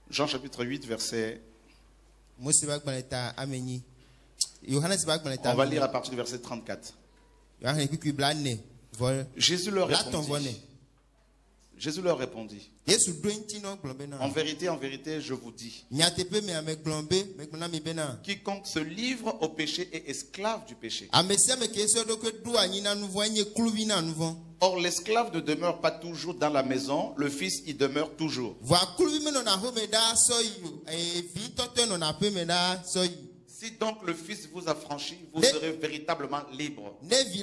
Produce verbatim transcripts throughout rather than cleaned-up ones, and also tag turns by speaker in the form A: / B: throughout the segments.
A: Jean chapitre huit, verset... On va lire à partir du verset trente-quatre. Jésus leur répondit. Jésus leur répondit. En vérité, en vérité, je vous dis. Quiconque se livre au péché est esclave du péché. Or, l'esclave ne demeure pas toujours dans la maison, le fils y demeure toujours. Si donc le fils vous a franchi, vous serez véritablement libre.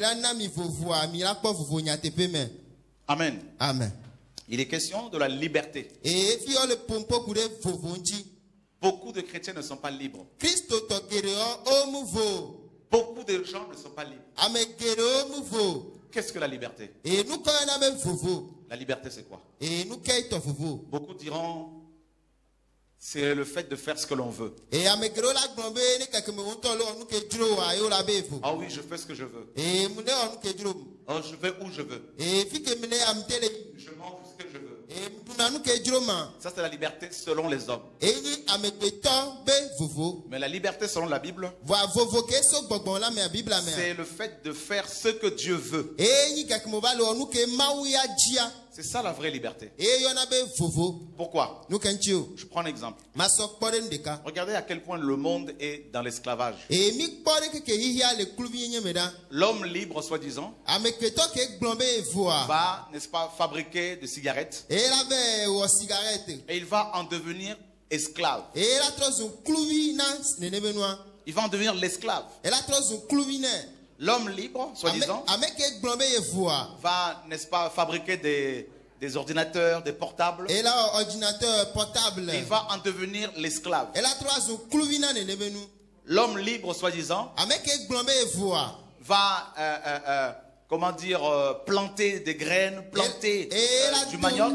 A: Amen.
B: Amen.
A: Il est question de la liberté. Beaucoup de chrétiens ne sont pas libres. Beaucoup de gens ne sont pas libres. Qu'est-ce que la liberté? La liberté, c'est quoi? Beaucoup diront, c'est le fait de faire ce que l'on veut. Ah oui, je fais ce que je veux. Oh, je vais où je veux. Je mange ce que je veux. Ça, c'est la liberté selon les hommes. Mais la liberté selon la Bible, c'est le fait de faire ce que Dieu veut. C'est ça la vraie liberté. Pourquoi? Je prends un exemple. Regardez à quel point le monde est dans l'esclavage. L'homme libre, soi-disant, va, n'est-ce pas, fabriquer des cigarettes. Et il va en devenir esclave. Il va en devenir l'esclave. L'homme libre, soi-disant, va, n'est-ce pas, fabriquer des, des ordinateurs, des portables. Et il va en devenir l'esclave. L'homme libre, soi-disant, va, euh, euh, euh, comment dire, euh, planter des graines, planter euh, du manioc.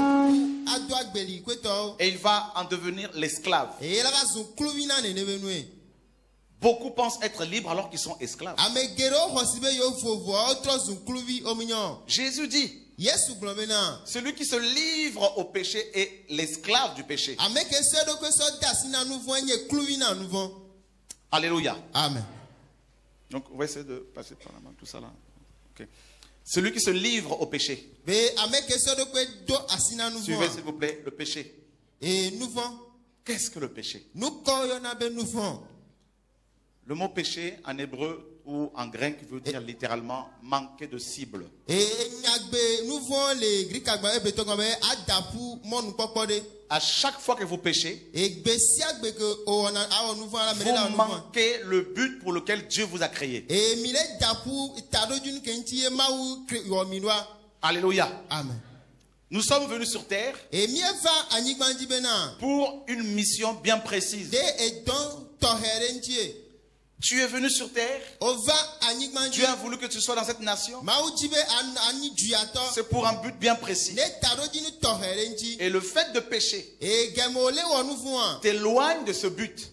A: Et il va en devenir l'esclave. Beaucoup pensent être libres alors qu'ils sont esclaves. Jésus dit, celui qui se livre au péché est l'esclave du péché. Alléluia.
B: Amen.
A: Donc on va essayer de passer par la main, tout ça là. Okay. Celui qui se livre au péché. Suivez s'il vous plaît le péché. Qu'est-ce que le péché? Le mot péché en hébreu ou en grec veut dire littéralement manquer de cible. À chaque fois que vous péchez, vous manquez le but pour lequel Dieu vous a créé. Alléluia.
B: Amen.
A: Nous sommes venus sur terre pour une mission bien précise. Tu es venu sur terre. Dieu a voulu que tu sois dans cette nation. C'est pour un but bien précis. Et le fait de pécher t'éloigne de ce but.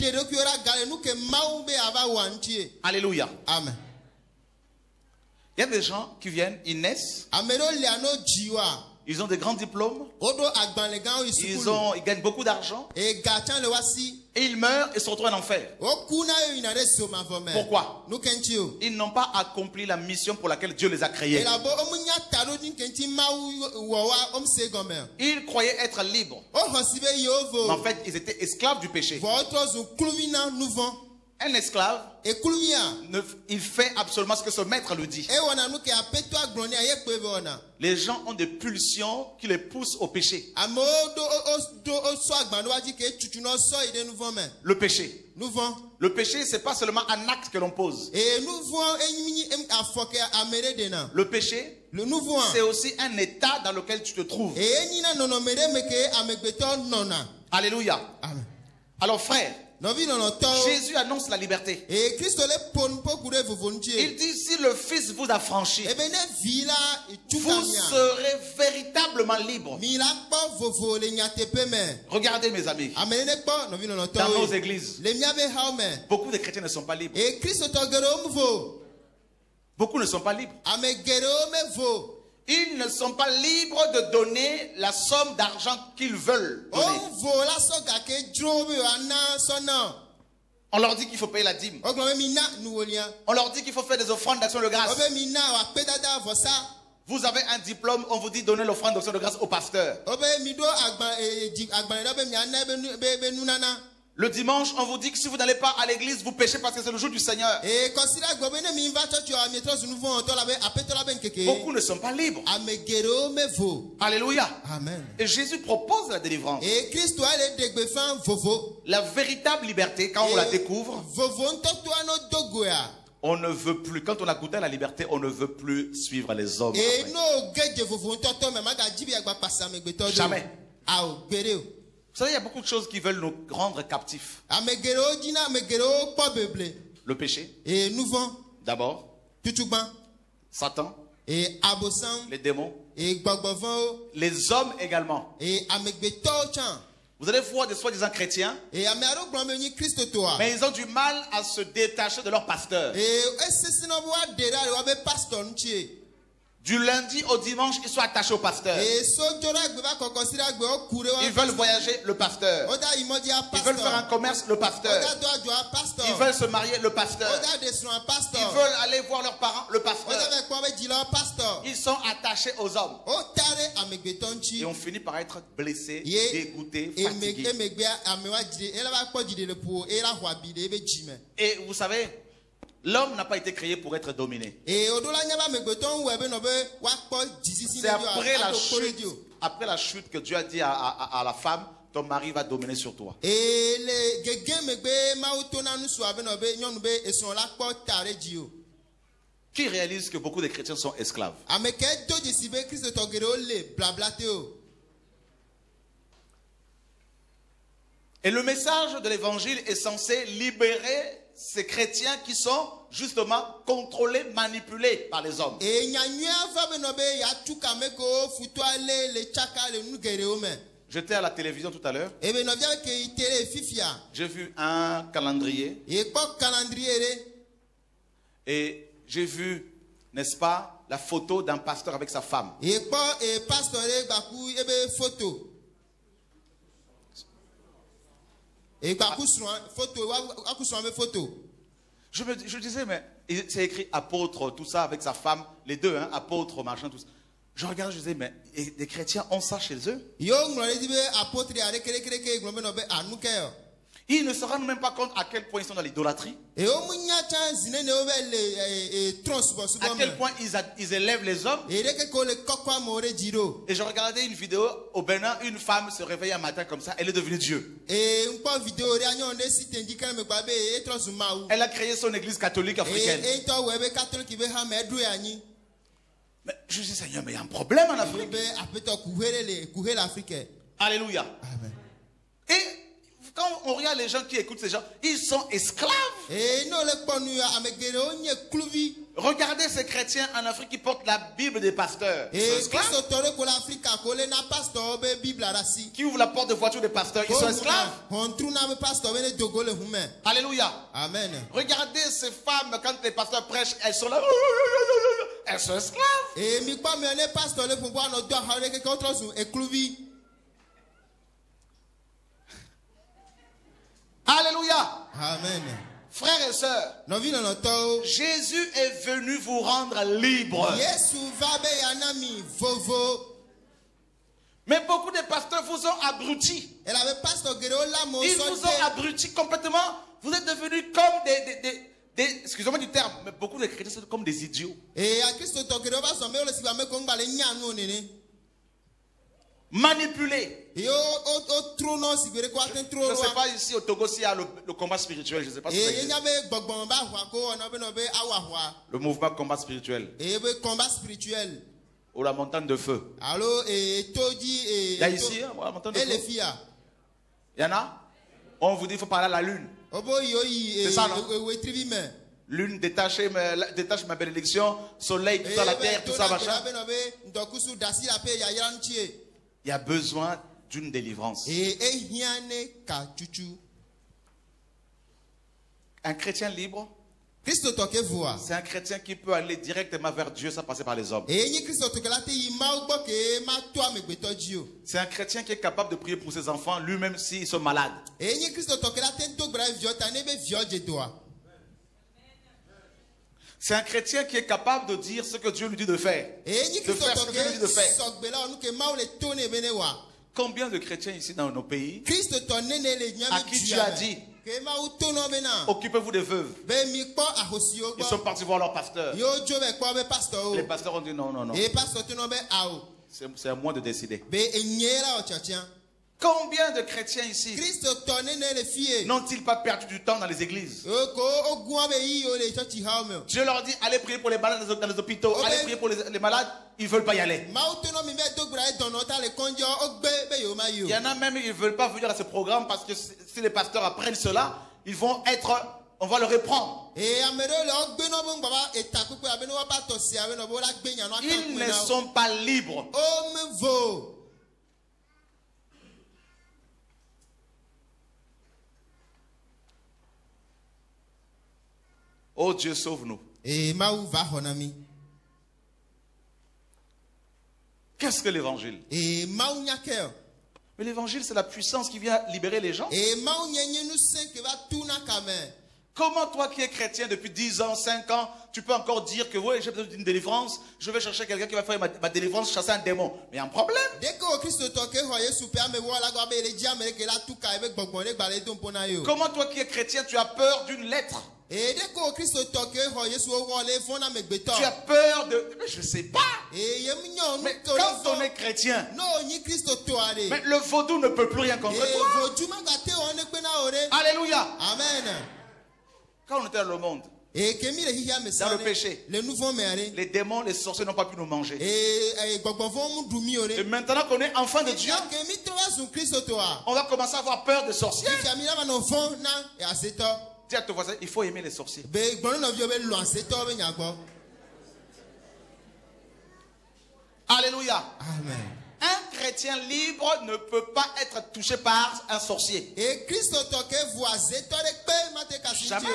A: Alléluia.
B: Amen.
A: Il y a des gens qui viennent, ils naissent. Ils ont des grands diplômes. Ils, ont, ils gagnent beaucoup d'argent. Et ils meurent et se retrouvent en enfer. Pourquoi? Ils n'ont pas accompli la mission pour laquelle Dieu les a créés. Ils croyaient être libres. Mais en fait, ils étaient esclaves du péché. Un esclave, ne, il fait absolument ce que ce maître lui dit. Les gens ont des pulsions qui les poussent au péché. Le péché. Le péché, c'est pas seulement un acte que l'on pose. Le péché, c'est aussi un état dans lequel tu te trouves. Alléluia.
B: Amen.
A: Alors frère, Jésus annonce la liberté. Il dit, si le Fils vous a franchi, vous serez véritablement libre. Regardez mes amis, dans nos églises, beaucoup de chrétiens ne sont pas libres. Beaucoup ne sont pas libres. Ils ne sont pas libres de donner la somme d'argent qu'ils veulent donner. On leur dit qu'il faut payer la dîme. On leur dit qu'il faut faire des offrandes d'action de grâce. Vous avez un diplôme, on vous dit donner l'offrande d'action de grâce au pasteur. Le dimanche, on vous dit que si vous n'allez pas à l'église, vous péchez parce que c'est le jour du Seigneur. Beaucoup ne sont pas libres. Alléluia.
B: Amen.
A: Et Jésus propose la délivrance. La véritable liberté, quand on la découvre, on ne veut plus, quand on a goûté à la liberté, on ne veut plus suivre les hommes. Jamais. Vous savez, il y a beaucoup de choses qui veulent nous rendre captifs. Le péché. D'abord. Satan. Les démons. Les hommes également. Vous allez voir des soi-disant chrétiens, mais ils ont du mal à se détacher de leur pasteur. Du lundi au dimanche, ils sont attachés au pasteur. Ils veulent voyager, le pasteur. Ils veulent faire un commerce, le pasteur. Ils veulent se marier, le pasteur. Ils veulent aller voir leurs parents, le pasteur. Ils sont attachés aux hommes. Et on finit par être blessés, dégoûtés, fatigués. Et vous savez, l'homme n'a pas été créé pour être dominé. C'est après la chute, après la chute que Dieu a dit à, à, à la femme, ton mari va dominer sur toi. Qui réalise que beaucoup de chrétiens sont esclaves? Et le message de l'évangile est censé libérer ces chrétiens qui sont justement contrôlés, manipulés par les hommes. J'étais à la télévision tout à l'heure. J'ai vu un calendrier. Et j'ai vu, n'est-ce pas, la photo d'un pasteur avec sa femme. Je me je disais, mais c'est écrit apôtre, tout ça, avec sa femme, les deux, hein, apôtre, machin, tout ça. Je regarde, je disais, mais les chrétiens ont ça chez eux? Ils ne se rendent même pas compte à quel point ils sont dans l'idolâtrie. À quel point ils, a, ils élèvent les hommes. Et je regardais une vidéo au Bénin, une femme se réveille un matin comme ça, elle est devenue Dieu. Elle a créé son église catholique africaine. Mais je dis, Seigneur, mais il y a un problème en Afrique. Alléluia.
B: Amen.
A: Et quand on regarde les gens qui écoutent ces gens, ils sont esclaves. Regardez ces chrétiens en Afrique qui portent la Bible des pasteurs. Ils sont esclaves. Qui ouvrent la porte de voiture des pasteurs, ils sont esclaves. Alléluia.
B: Amen.
A: Regardez ces femmes, quand les pasteurs prêchent, elles sont là. Elles sont esclaves. Alléluia.
B: Amen.
A: Frères et sœurs, Jésus est venu vous rendre libre. Mais beaucoup de pasteurs vous ont abrutis. Ils vous ont abrutis complètement. Vous êtes devenus comme des... des, des, des excusez-moi du terme, mais beaucoup de chrétiens sont comme des idiots. Manipulés. Je ne sais pas ici au Togo s'il y a le, le combat spirituel. Je ne sais pas si ça existe. Le mouvement combat spirituel. Ou la montagne de feu. Il y a ici hein, la montagne de feu. Il y en a. On vous dit qu'il faut parler à la lune. C'est ça, non? Lune, détache ma, détache ma bénédiction. Soleil, tout ça, la terre, tout ça, machin. Il y a besoin d'une délivrance. Un chrétien libre C'est un chrétien qui peut aller directement vers Dieu sans passer par les hommes. C'est un chrétien qui est capable de prier pour ses enfants, lui-même s'ils sont malades. C'est un chrétien qui est capable de dire ce que Dieu lui dit de faire. De faire ce que Dieu lui dit de faire. Combien de chrétiens ici dans nos pays à qui Dieu a dit occupez-vous des veuves. Ils sont partis voir leur pasteur. Les pasteurs ont dit non, non, non. C'est à moi de décider. Combien de chrétiens ici n'ont-ils pas perdu du temps dans les églises? Dieu leur dit allez prier pour les malades dans les hôpitaux, allez prier pour les, les malades, ils ne veulent pas y aller. Il y en a même, ils ne veulent pas venir à ce programme parce que si les pasteurs apprennent cela, ils vont être, on va le reprendre. Ils ne sont pas libres. Oh Dieu, sauve-nous. Qu'est-ce que l'évangile? Mais l'évangile, c'est la puissance qui vient libérer les gens. Comment toi qui es chrétien depuis dix ans, cinq ans, tu peux encore dire que oui, j'ai besoin d'une délivrance, je vais chercher quelqu'un qui va faire ma, ma délivrance, chasser un démon. Mais il y a un problème. Comment toi qui es chrétien, tu as peur d'une lettre? Tu as peur de... Mais je ne sais pas. Mais quand on est chrétien, mais le vaudou ne peut plus rien contre toi. Alléluia. Amen. Quand on était dans le monde, dans le péché, les démons, les sorciers n'ont pas pu nous manger. Et maintenant qu'on est enfant de Dieu, on va commencer à avoir peur des sorciers. Dis à ton voisin, il faut aimer les sorciers. Alléluia. Amen. Un chrétien libre ne peut pas être touché par un sorcier. Jamais.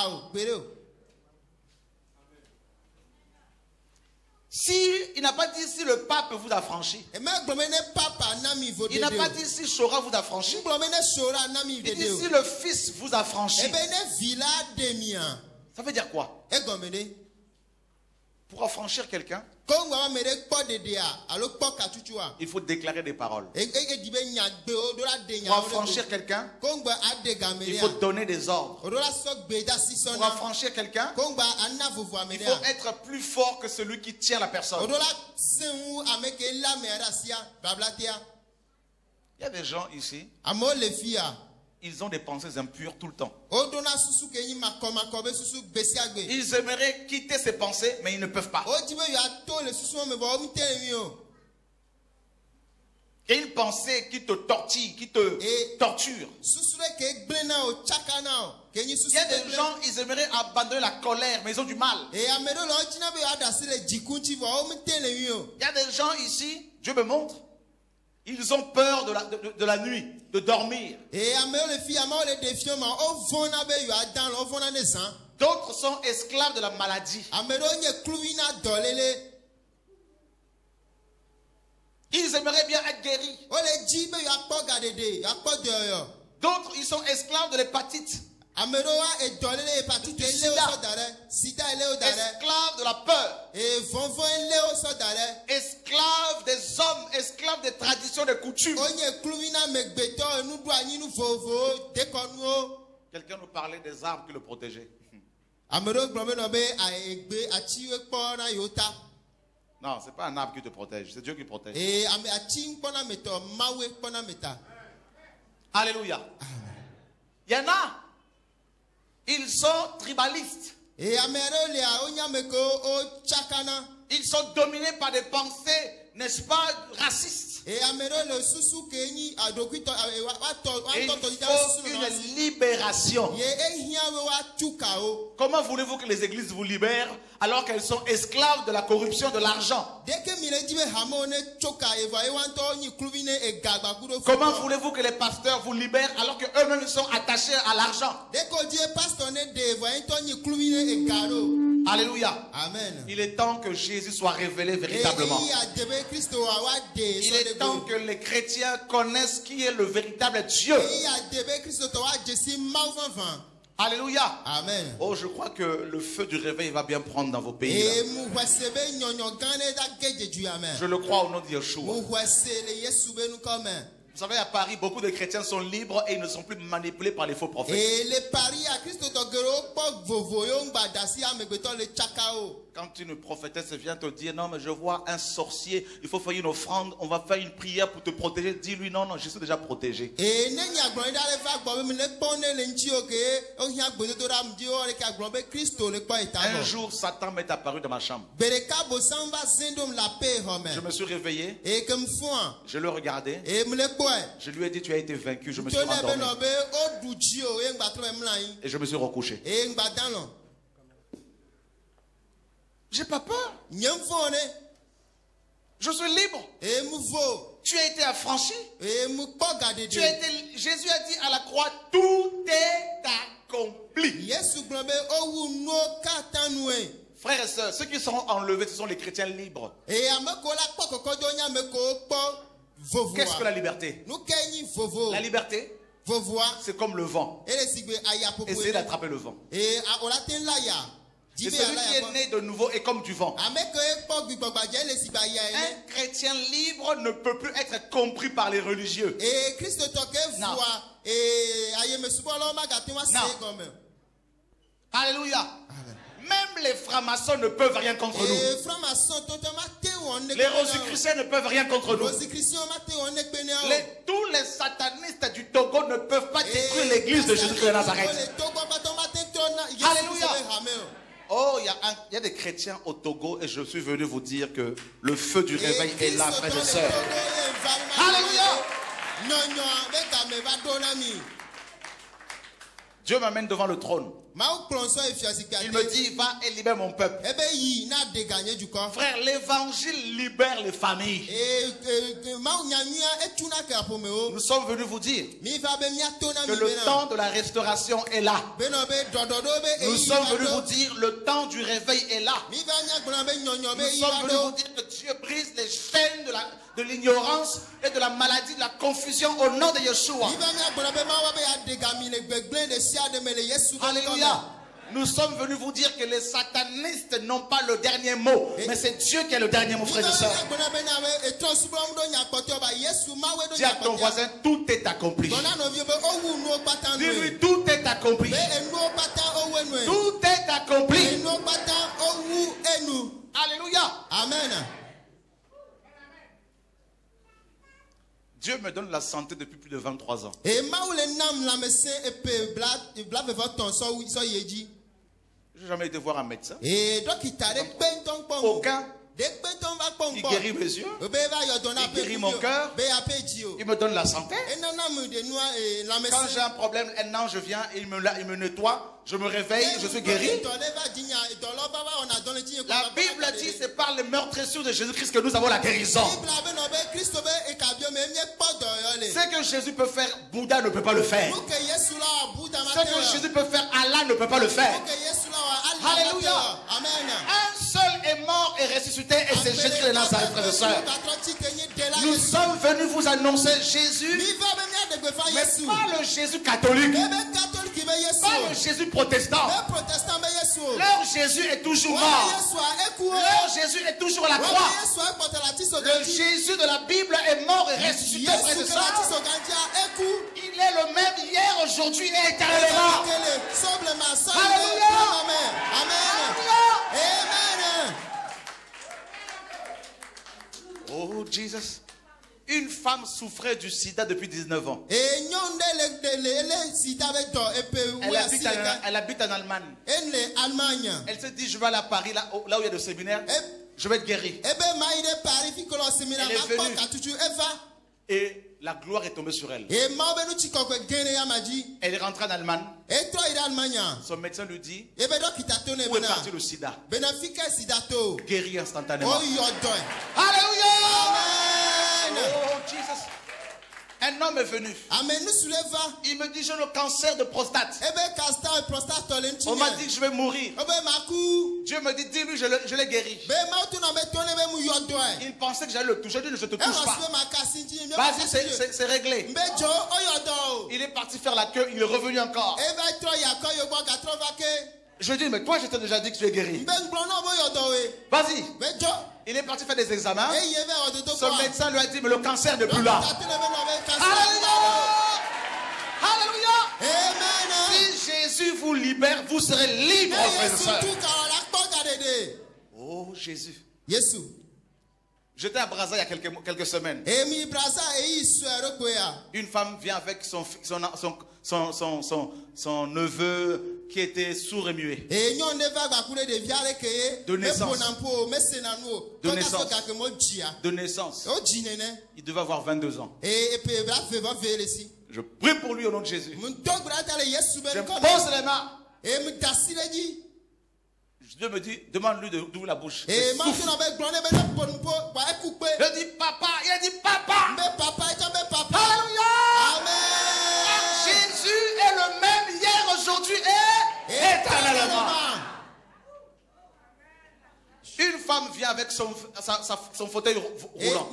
A: Si il n'a pas dit si le pape vous a franchi. Il n'a pas dit si Sora vous a franchi. Il dit si le fils vous a franchi. Ça veut dire quoi? Pour affranchir quelqu'un, il faut déclarer des paroles. Pour affranchir quelqu'un, il faut donner des ordres. Pour affranchir quelqu'un, il faut être plus fort que celui qui tient la personne. Il y a des gens ici, ils ont des pensées impures tout le temps. Ils aimeraient quitter ces pensées, mais ils ne peuvent pas. Il y a une pensée qui te tortille, qui te torture. Il y a des gens, ils aimeraient abandonner la colère, mais ils ont du mal. Il y a des gens ici, Dieu me montre, ils ont peur de la, de, de la nuit, de dormir. D'autres sont esclaves de la maladie. Ils aimeraient bien être guéris. D'autres, ils sont esclaves de l'hépatite. Esclaves de la peur. Esclaves des hommes, esclaves des traditions, des coutumes. Quelqu'un nous parlait des arbres qui le protégeaient. Non, ce n'est pas un arbre qui te protège, c'est Dieu qui protège. Alléluia. Il y en a, ils sont tribalistes. Ils sont dominés par des pensées, n'est-ce pas, racistes. Et il faut une libération. Comment voulez-vous que les églises vous libèrent alors qu'elles sont esclaves de la corruption de l'argent? Comment voulez-vous que les pasteurs vous libèrent alors qu'eux-mêmes sont attachés à l'argent? Alléluia.
B: Amen.
A: Il est temps que Jésus soit révélé véritablement. Il est temps que les chrétiens connaissent qui est le véritable Dieu. Alléluia.
B: Amen.
A: Oh, je crois que le feu du réveil va bien prendre dans vos pays. Là. Je le crois au nom de Yeshua. Vous savez, à Paris, beaucoup de chrétiens sont libres et ils ne sont plus manipulés par les faux prophètes. Quand une prophétesse vient te dire, non, mais je vois un sorcier, il faut faire une offrande, on va faire une prière pour te protéger. Dis-lui, non, non, je suis déjà protégé. Un jour, Satan m'est apparu dans ma chambre. Je me suis réveillé. Je le regardais. Je lui ai dit, tu as été vaincu. Je me suis endormi. Et je me suis recouché. J'ai pas peur. Je suis libre. Tu as été affranchi. Tu as été, Jésus a dit à la croix, tout est accompli. Frères et sœurs, ceux qui seront enlevés, ce sont les chrétiens libres. Qu'est-ce que la liberté? La liberté, c'est comme le vent. Essayez d'attraper le vent. Et celui qui est né de nouveau est comme du vent. Un chrétien libre ne peut plus être compris par les religieux. Non. Non. Alléluia. Même les francs-maçons ne peuvent rien contre nous. Les rosicruciens ne peuvent rien contre nous. Les, tous les satanistes du Togo ne peuvent pas détruire l'église de Jésus-Christ de Nazareth. Alléluia. Oh, il y, y a des chrétiens au Togo et je suis venu vous dire que le feu du réveil est là, frères et sœurs. Alléluia. Dieu m'amène devant le trône. Il me dit, va et libère mon peuple. Frère, l'évangile libère les familles. Nous sommes venus vous dire que le temps de la restauration est là. Nous sommes venus vous dire le temps du réveil est là. Nous sommes venus vous dire que Dieu brise les chaînes de la de l'ignorance et de la maladie, de la confusion au nom de Yeshua. Alléluia. Nous sommes venus vous dire que les satanistes n'ont pas le dernier mot, mais c'est Dieu qui a le dernier mot, frère et sœur. Dis à ton voisin, tout est accompli. Dis-lui, tout est accompli. Tout est accompli. Alléluia.
B: Amen.
A: Dieu me donne la santé depuis plus de vingt-trois ans. Je n'ai jamais été voir un médecin. Aucun. Il guérit mes yeux. Il guérit mon cœur. Il me donne la santé. Quand j'ai un problème, un ange vient et il me, il me nettoie. Je me réveille, je suis guéri. La Bible dit c'est par les meurtrissures de Jésus-Christ que nous avons la guérison. Ce que Jésus peut faire, Bouddha ne peut pas le faire. Ce que Jésus peut faire, Allah ne peut pas le faire. Alléluia. Un seul est mort et ressuscité et c'est Jésus de Nazareth, frères et sœurs. Nous sommes venus vous annoncer Jésus, mais pas le Jésus catholique, pas le Jésus protestant. Leur Jésus est toujours mort. Leur Jésus est toujours à la croix. Le Jésus de la Bible est mort et ressuscité, frères et sœurs. Il est le même hier, aujourd'hui et éternellement. Alléluia.
B: Amen.
A: Oh, Jesus. Une femme souffrait du sida depuis dix-neuf ans. Elle habite, en, elle habite en Allemagne. Elle se dit, je vais aller à Paris, là, là où il y a des séminaires. Je vais être guérie. Elle est venue. Et la gloire est tombée sur elle. Elle est rentrée en Allemagne. Son médecin lui dit, où est parti le sida? Guéri instantanément. Alléluia! Oh, Jesus. Un homme est venu. Il me dit, j'ai le cancer de prostate. On m'a dit que je vais mourir. Dieu me dit, dis-lui, je l'ai guéri. Il pensait que j'allais le toucher. Je dis, je ne te touche pas. Vas-y, c'est réglé. Il est parti faire la queue. Il est revenu encore. Je dis, mais toi, je t'ai déjà dit que tu es guéri. Vas-y. Il est parti faire des examens. Son médecin lui a dit, mais le cancer n'est plus là. Alléluia! Alléluia! Si Jésus vous libère, vous serez libre, frères et sœurs. Oh, Jésus. J'étais à Brazza il y a quelques, quelques semaine. Une femme vient avec son, son, son, son, son, son, son neveu qui était sourd et muet. De naissance. De naissance. De naissance. Il devait avoir vingt-deux ans. Je prie pour lui au nom de Jésus. Je pose les mains. Dieu me dit, demande-lui d'ouvrir la bouche. Je dis papa, il a dit papa. Alléluia. Amen. Jésus est le même hier, aujourd'hui et éternellement. Une femme vient avec son, sa, sa, son fauteuil roulant.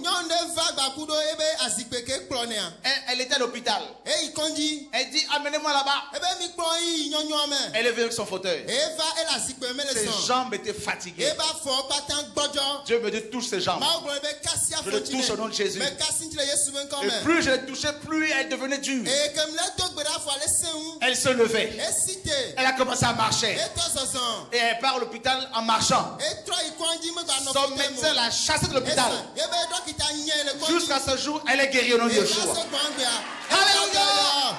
A: Elle, elle était à l'hôpital. Elle dit, amenez-moi là-bas. Elle est venue avec son fauteuil. Ses jambes étaient fatiguées. Dieu me dit, touche ses jambes. Je le touche au nom de Jésus. Et plus je l'ai touché, plus elle devenait dure. Elle se levait. Elle a commencé à marcher. Et elle part à l'hôpital en marchant. Son médecin l'a chassée de l'hôpital. Jusqu'à ce jour, elle est guérie au nom de Yeshua. Alléluia.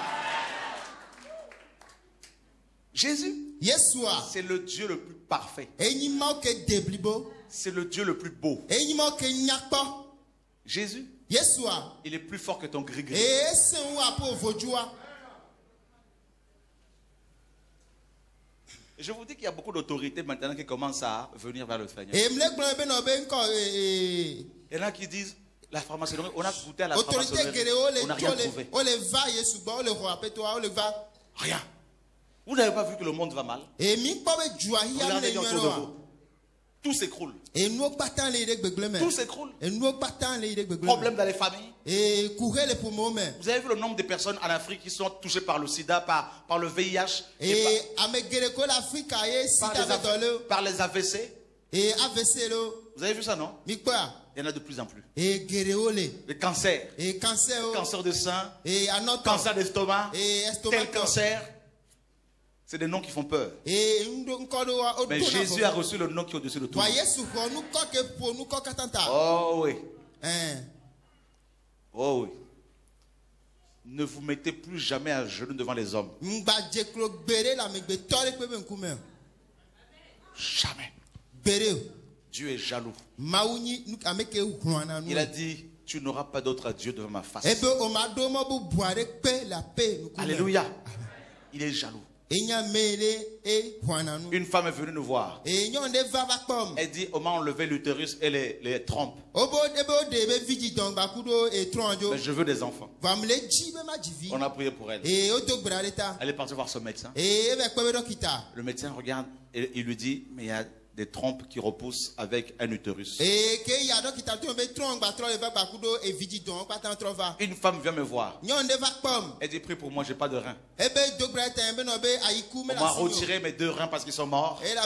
A: Jésus, c'est le Dieu le plus parfait. C'est le Dieu le plus beau. Jésus, il est plus fort que ton gris-gris. Je vous dis qu'il y a beaucoup d'autorités maintenant qui commencent à venir vers le Seigneur. Il y en a qui disent, la franc-maçonnerie, on a goûté à la franc-maçonnerie, on n'a rien trouvé. Rien. Vous n'avez pas vu que le monde va mal? Regardez autour de vous. Tout s'écroule. Tout s'écroule. Problème dans les familles. Vous avez vu le nombre de personnes en Afrique qui sont touchées par le sida, par, par le V I H, et par, par, les, par les A V C. Vous avez vu ça, non? Il y en a de plus en plus. Le cancer. Le cancer de sein. Cancer d'estomac. Tel cancer. C'est des noms qui font peur. Mais Jésus a reçu le nom qui est au-dessus de tout. Oh oui. Oh oui. Ne vous mettez plus jamais à genoux devant les hommes. Jamais. Dieu est jaloux. Il a dit, tu n'auras pas d'autre Dieu devant ma face. Alléluia. Il est jaloux. Une femme est venue nous voir. Elle dit, on m'a enlevé l'utérus et les, les trompes. Mais je veux des enfants. On a prié pour elle. Elle est partie voir son médecin. Le médecin regarde et il lui dit, mais il y a des trompes qui repoussent avec un utérus. Une femme vient me voir. Elle dit, prie pour moi, j'ai pas de reins. On m'a retiré mes deux reins parce qu'ils sont morts. Et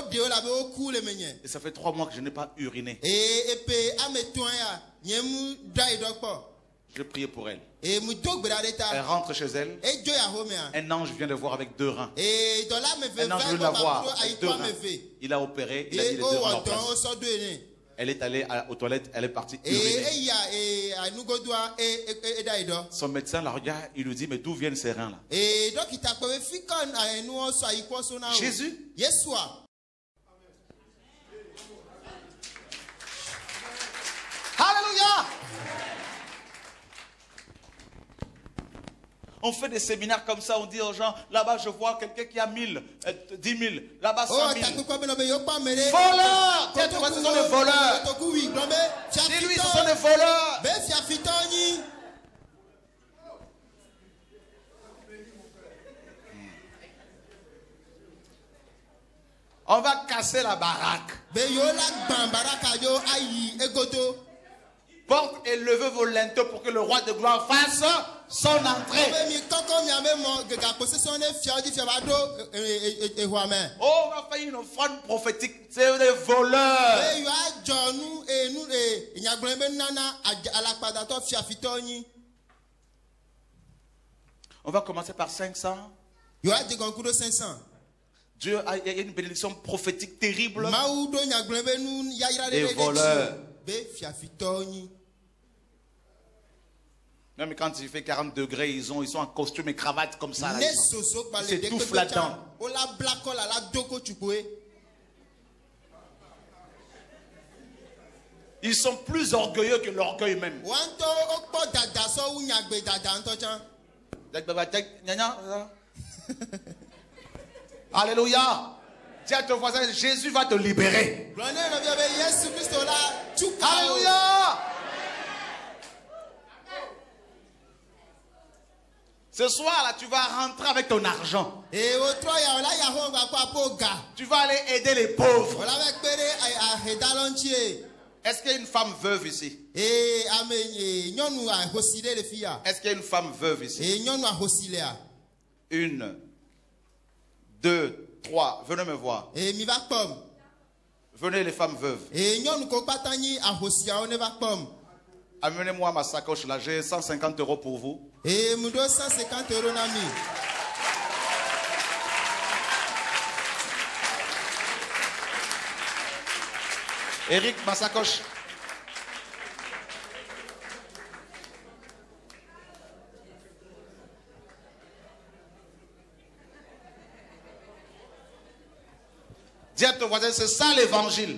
A: ça fait trois mois que je n'ai pas uriné. Je priais pour elle. Elle rentre chez elle. Un ange vient de voir avec deux reins. Un ange vient de la voir avec deux reins. Il a opéré, il a mis les deux reins en place. Elle est allée aux toilettes, elle est partie uriner. Son médecin la regarde, il lui dit, mais d'où viennent ces reins là? Jésus. Alléluia. On fait des séminaires comme ça, on dit aux gens, là-bas je vois quelqu'un qui a mille, euh, dix mille, là-bas cent mille. Voleurs! Tiens, tu vois, ce sont des voleurs. Dis-lui, ce sont des voleurs. On va casser la baraque. Porte et levez vos linteaux pour que le roi de gloire fasse son entrée. Oh, on va faire une offrande prophétique. C'est des voleurs. On va commencer par cinq cents. Dieu a une bénédiction prophétique terrible. Des voleurs. Même quand il fait quarante degrés, ils, ont, ils sont en costume et cravate comme ça. Là, ils s'étouffent là-dedans. Ils sont plus orgueilleux que l'orgueil même. Alléluia. Dis à ton voisin, Jésus va te libérer. Alléluia. Ce soir là, tu vas rentrer avec ton argent. Tu vas aller aider les pauvres. Est-ce qu'il y a une femme veuve ici? Est-ce qu'il y a une femme veuve ici? Une, deux, trois. Venez me voir. Venez les femmes veuves. Amenez-moi ma sacoche là. J'ai cent cinquante euros pour vous. Eric, ma sacoche. Dis à ton voisin, c'est ça l'évangile.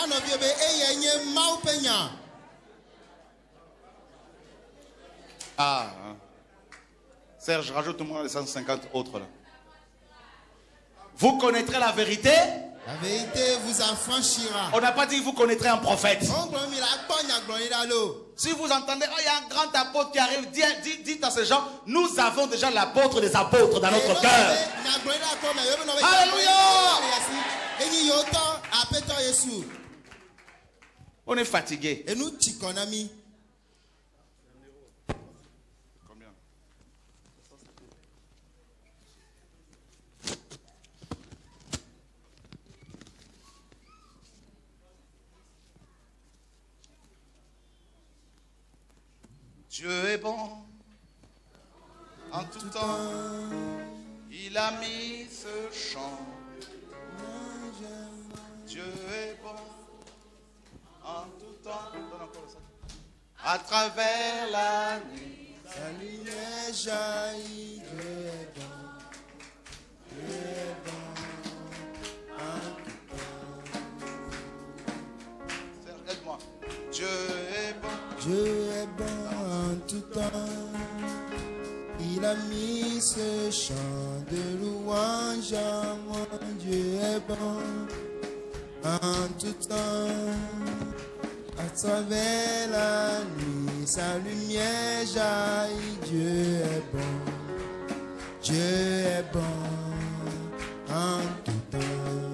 A: Ah, hein. Serge, rajoute-moi les cent cinquante autres là. Vous connaîtrez la vérité.
B: La vérité vous affranchira.
A: On n'a pas dit que vous connaîtrez un prophète. Si vous entendez, oh, il y a un grand apôtre qui arrive, dites, dites, dites à ces gens, nous avons déjà l'apôtre des apôtres dans notre cœur. Alléluia. On est fatigué.
B: Et nous, Tikonami.
A: Combien? Dieu est bon en tout temps. Il a mis ce chant. Dieu est bon en tout temps. À travers la nuit.
B: Sa lumière jaillit. Dieu est bon. Dieu est bon en tout temps.
A: Aide-moi. Dieu est bon.
B: Dieu est bon en tout temps. Il a mis ce chant de louange à moi. Dieu est bon en tout temps. À travers la nuit, sa lumière jaillit. Dieu est bon. Dieu est bon en tout temps.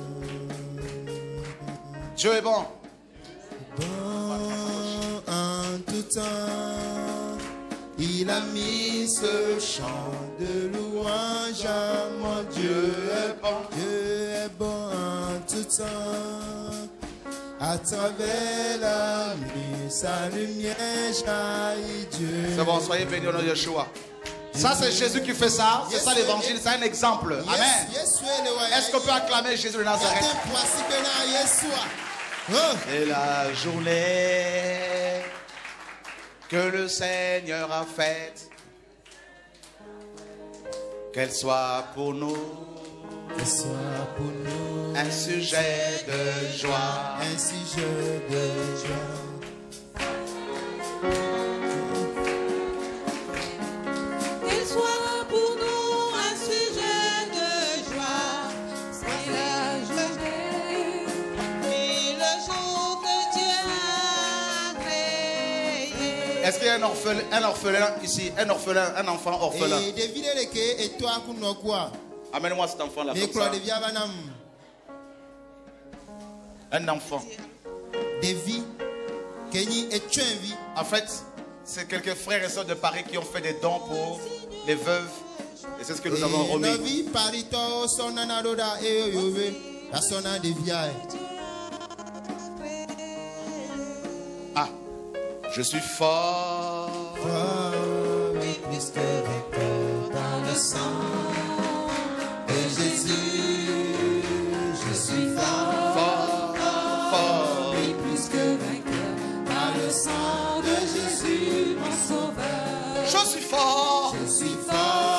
A: Dieu est bon.
B: Bon en tout temps. Il a mis ce chant de louange à moi. Dieu est bon. Dieu est bon en tout temps. À travers la nuit, sa lumière jaillit. Dieu.
A: C'est bon, soyez bénis au nom de Yeshua. Ça, c'est Jésus qui fait ça. C'est ça l'évangile. C'est un exemple. Amen. Est-ce qu'on peut acclamer Jésus de Nazareth? C'est la journée que le Seigneur a faite. Qu'elle soit pour nous.
B: Qu'elle soit pour nous.
A: Un sujet de joie.
B: Un sujet de joie.
C: Qu'elle soit
A: Est-ce qu'il y a un orphelin, un orphelin ici, un orphelin, un enfant orphelin? Amène-moi cet enfant là comme ça. Un enfant. En fait, c'est quelques frères et sœurs de Paris qui ont fait des dons pour les veuves. Et c'est ce que nous avons remis. Ah, je suis fort.
B: Fort, oui, plus que vainqueur dans le sang de Jésus. Je suis fort,
A: fort, fort,
B: oui, plus que vainqueur dans le sang de Jésus, mon sauveur.
A: Je suis fort,
B: je suis fort.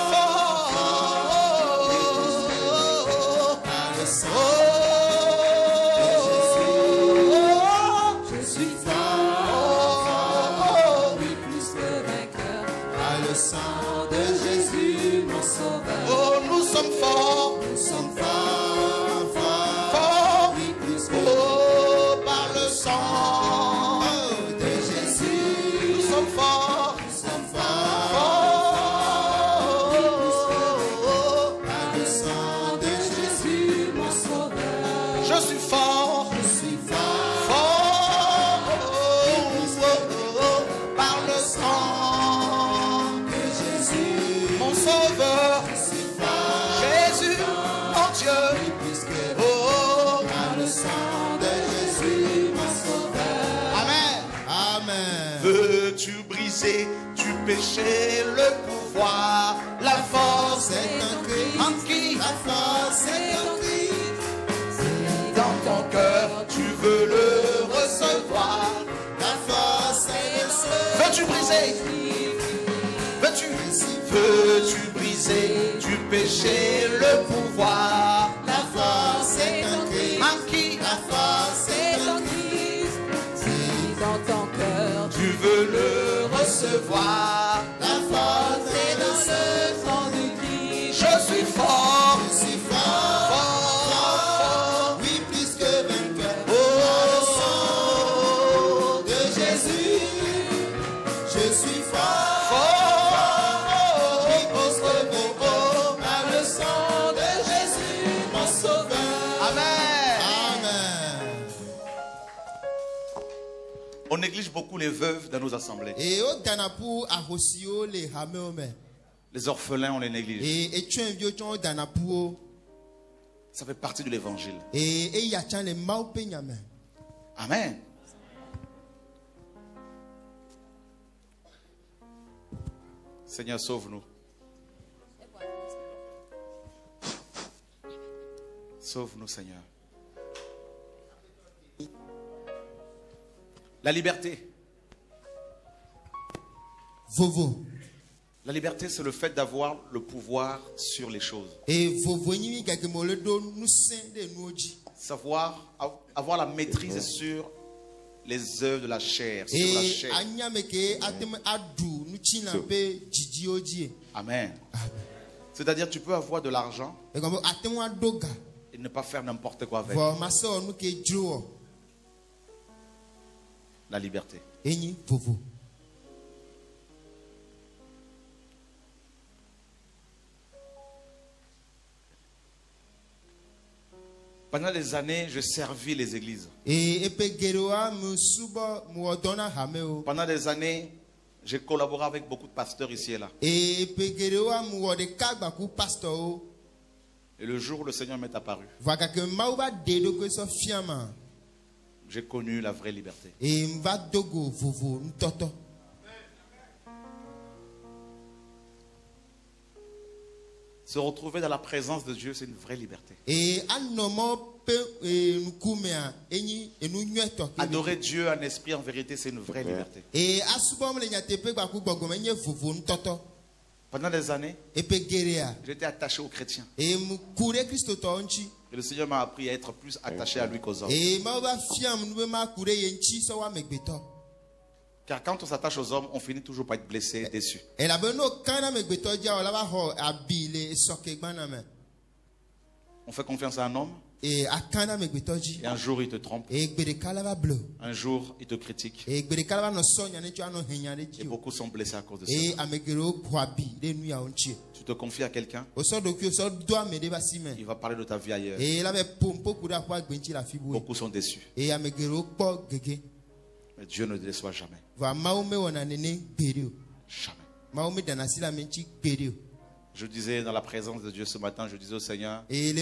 A: Du péché, le pouvoir, la force
B: est en Christ.
A: En qui?
B: La force est en Christ.
A: Si dans ton cœur tu veux le recevoir,
B: la force est en Christ.
A: Veux-tu briser? Veux-tu? Veux-tu briser du péché le pouvoir?
B: La force est en Christ.
A: En qui?
B: La force est en Christ. Si dans ton cœur
A: tu veux le recevoir,
B: la force est dans le sang de Christ.
A: Je suis fort,
B: je suis fort,
A: fort,
B: fort, oui, plus que vainqueur.
A: Oh,
B: par le sang de Jésus, je suis fort,
A: fort,
B: oui, plus que vainqueur. Par le sang de Jésus, mon sauveur.
A: Amen.
B: Amen.
A: On néglige beaucoup les veuves dans nos assemblées. Les orphelins, on les néglige. Ça fait partie de l'évangile. Amen. Seigneur, sauve-nous. Sauve-nous, Seigneur. La liberté.
B: Vovo.
A: La liberté, c'est le fait d'avoir le pouvoir sur les choses. Savoir, avoir la maîtrise sur les œuvres de la chair, sur la chair. Amen. C'est-à-dire, tu peux avoir de l'argent et ne pas faire n'importe quoi avec. La liberté. Pendant des années, je servis les églises. Pendant des années, j'ai collaboré avec beaucoup de pasteurs ici et là. Et le jour où le Seigneur m'est apparu, j'ai connu la vraie liberté. Se retrouver dans la présence de Dieu, c'est une vraie liberté. Adorer Dieu en esprit, en vérité, c'est une vraie liberté. Pendant des années, j'étais attaché aux chrétiens. Et le Seigneur m'a appris à être plus attaché à lui qu'aux hommes. Car quand on s'attache aux hommes, on finit toujours par être blessé, déçu. On fait confiance à un homme, Et un jour, il te trompe. Un jour, il te critique. Et beaucoup sont blessés à cause de ça. Tu te confies à quelqu'un. Il va parler de ta vie ailleurs. Beaucoup sont déçus. Mais Dieu ne déçoit jamais. Jamais. Je disais dans la présence de Dieu ce matin, je disais au Seigneur, je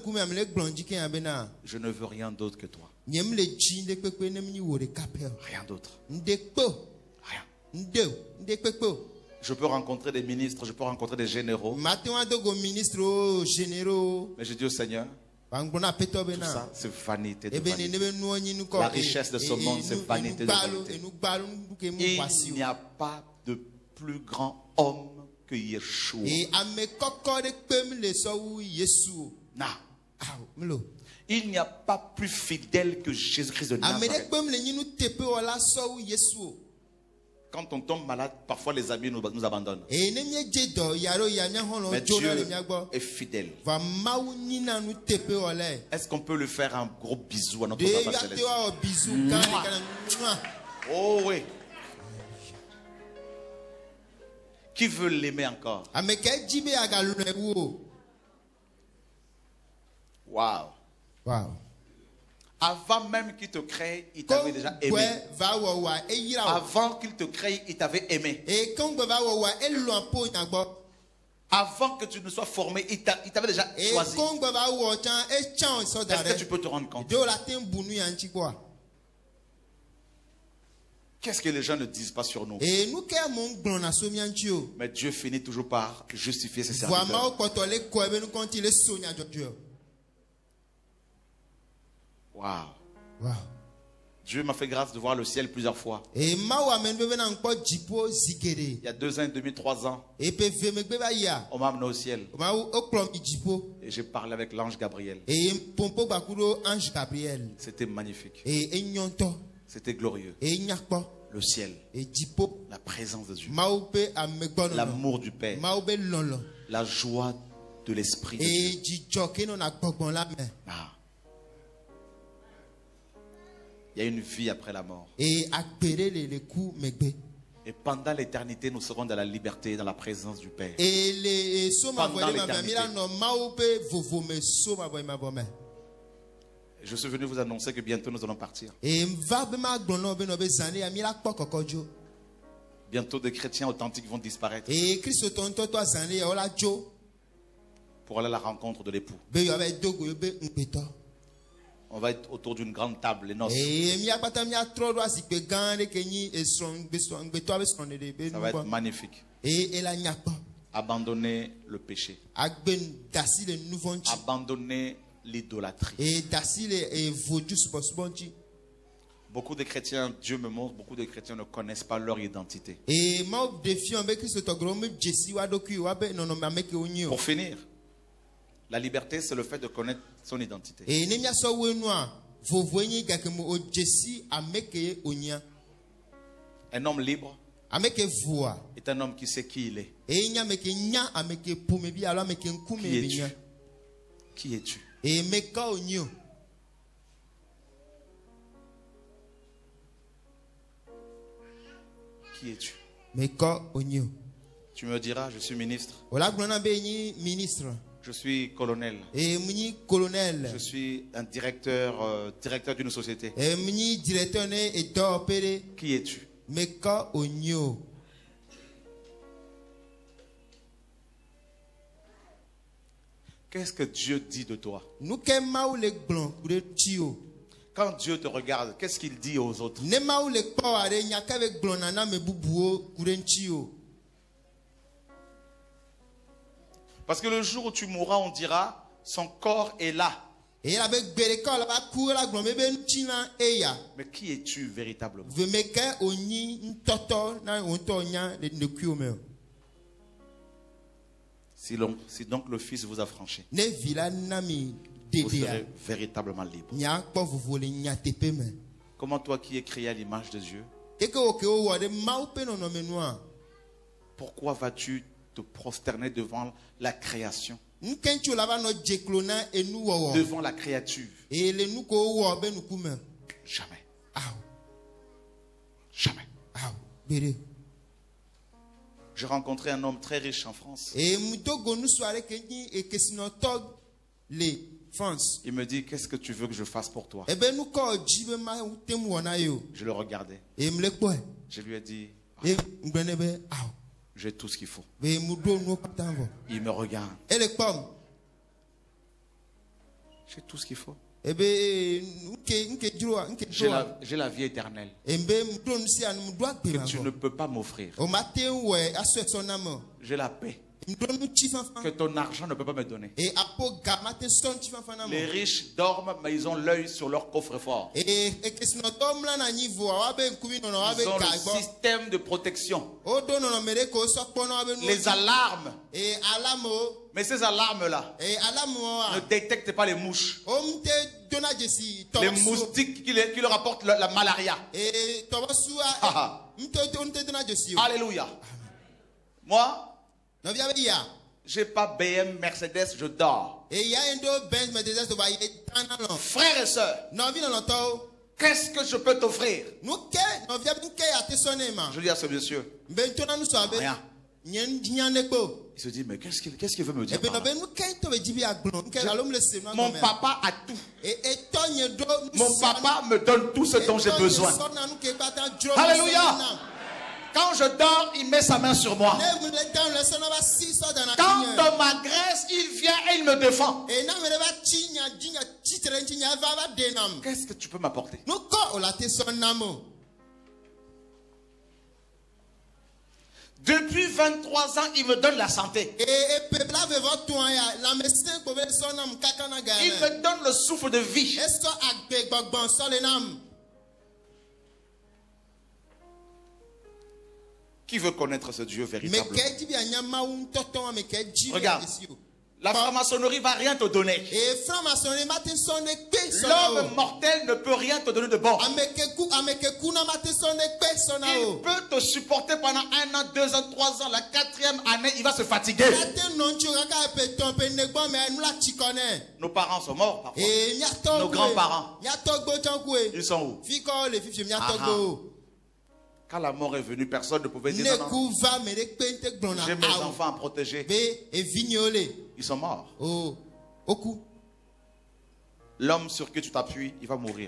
A: ne veux rien d'autre que toi. Rien d'autre. Rien. Je peux rencontrer des ministres, je peux rencontrer des généraux. Mais je dis au Seigneur, tout ça, c'est vanité de vanité. La richesse de ce monde, c'est vanité de vanité. Il n'y a pas de plus grand homme que Yeshua. Non. Il n'y a pas plus fidèle que Jésus-Christ de Nazareth. Quand on tombe malade, parfois les amis nous, nous abandonnent. Mais Dieu est fidèle. Est-ce qu'on peut lui faire un gros bisou à notre Papa Céleste? Oh oui. Qui veut l'aimer encore? Wow. Wow. Avant même qu'il te crée, il t'avait déjà aimé. Avant qu'il te crée, il t'avait aimé. Avant que tu ne sois formé, il t'avait déjà choisi. Est-ce que tu peux te rendre compte? Qu'est-ce que les gens ne disent pas sur nous? Mais Dieu finit toujours par justifier ses serviteurs. Wow. Wow. Dieu m'a fait grâce de voir le ciel plusieurs fois. Il y a deux ans et demi, trois ans, on m'a amené au ciel. Et j'ai parlé avec l'ange Gabriel. C'était magnifique. C'était glorieux. Le ciel, la présence de Dieu, l'amour du Père, la joie de l'Esprit de Dieu. Ah. Il y a une vie après la mort. Et pendant l'éternité, nous serons dans la liberté, dans la présence du Père. Pendant l'éternité. Je suis venu vous annoncer que bientôt nous allons partir. Bientôt des chrétiens authentiques vont disparaître pour aller à la rencontre de l'époux. On va être autour d'une grande table, les noces. Ça va être magnifique. Abandonner le péché. Abandonner l'idolâtrie. Beaucoup de chrétiens, Dieu me montre, beaucoup de chrétiens ne connaissent pas leur identité. Pour finir, la liberté, c'est le fait de connaître son identité. Un homme libre est un homme qui sait qui il est. Qui es-tu? Qui es-tu? Qui es-tu? Tu me diras, je suis ministre. Je suis colonel. Je suis un directeur, euh, directeur d'une société. Qui es-tu? Qu'est-ce que Dieu dit de toi? Quand Dieu te regarde, qu'est-ce qu'il dit aux autres? Parce que le jour où tu mourras, on dira, son corps est là. Mais qui es-tu véritablement? Si, si donc le Fils vous a franchi, vous serez véritablement libre. Comment toi qui es créé à l'image de Dieu, pourquoi vas-tu te prosterner devant la création devant la créature. Jamais. Jamais. J'ai rencontré un homme très riche en France. Il me dit, qu'est-ce que tu veux que je fasse pour toi? Je le regardais. Je lui ai dit, ah, j'ai tout ce qu'il faut. Il me regarde. J'ai tout ce qu'il faut. J'ai la, j'ai la vie éternelle que tu ne peux pas m'offrir. J'ai la paix que ton argent ne peut pas me donner. Les riches dorment, mais ils ont l'œil sur leur coffre-fort. Ils ont le système de protection. Les alarmes. Mais ces alarmes-là ne détectent pas les mouches. Les moustiques qui, les, qui leur apportent la, la malaria. Alléluia. Moi, j'ai pas B M, Mercedes, je dors. Frères et sœurs, qu'est-ce que je peux t'offrir? Je dis à ce monsieur, rien. Il se dit, mais qu'est-ce qu'il qu'est-ce qu'il veut me dire par là? Mon papa a tout. Mon papa me donne tout ce dont j'ai besoin. Alléluia. Quand je dors, il met sa main sur moi. Quand on m'agresse, il vient et il me défend. Qu'est-ce que tu peux m'apporter? Depuis vingt-trois ans, il me donne la santé. Il me donne le souffle de vie. Qui veut connaître ce Dieu véritable? Regarde, la franc-maçonnerie ne va rien te donner. L'homme mortel ne peut rien te donner de bon. Il peut te supporter pendant un an, deux ans, trois ans. La quatrième année, il va se fatiguer. Nos parents sont morts parfois. Nos grands-parents. Ils sont où? Aha. Quand la mort est venue, personne ne pouvait dire non, non. J'ai mes enfants à protéger. Ils sont morts. L'homme sur qui tu t'appuies, il va mourir.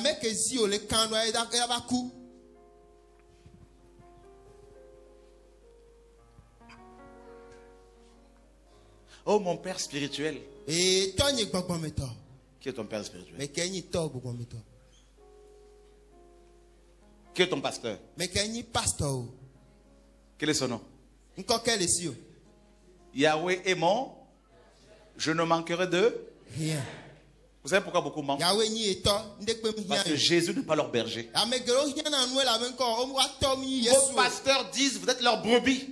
A: Oh, mon père spirituel. Qui est ton père spirituel? Qui est ton pasteur? Quel est son nom? Yahweh est mon. Je ne manquerai de rien. Vous savez pourquoi beaucoup manquent? Parce que Jésus n'est pas leur berger. Vos pasteurs disent vous êtes leur brebis.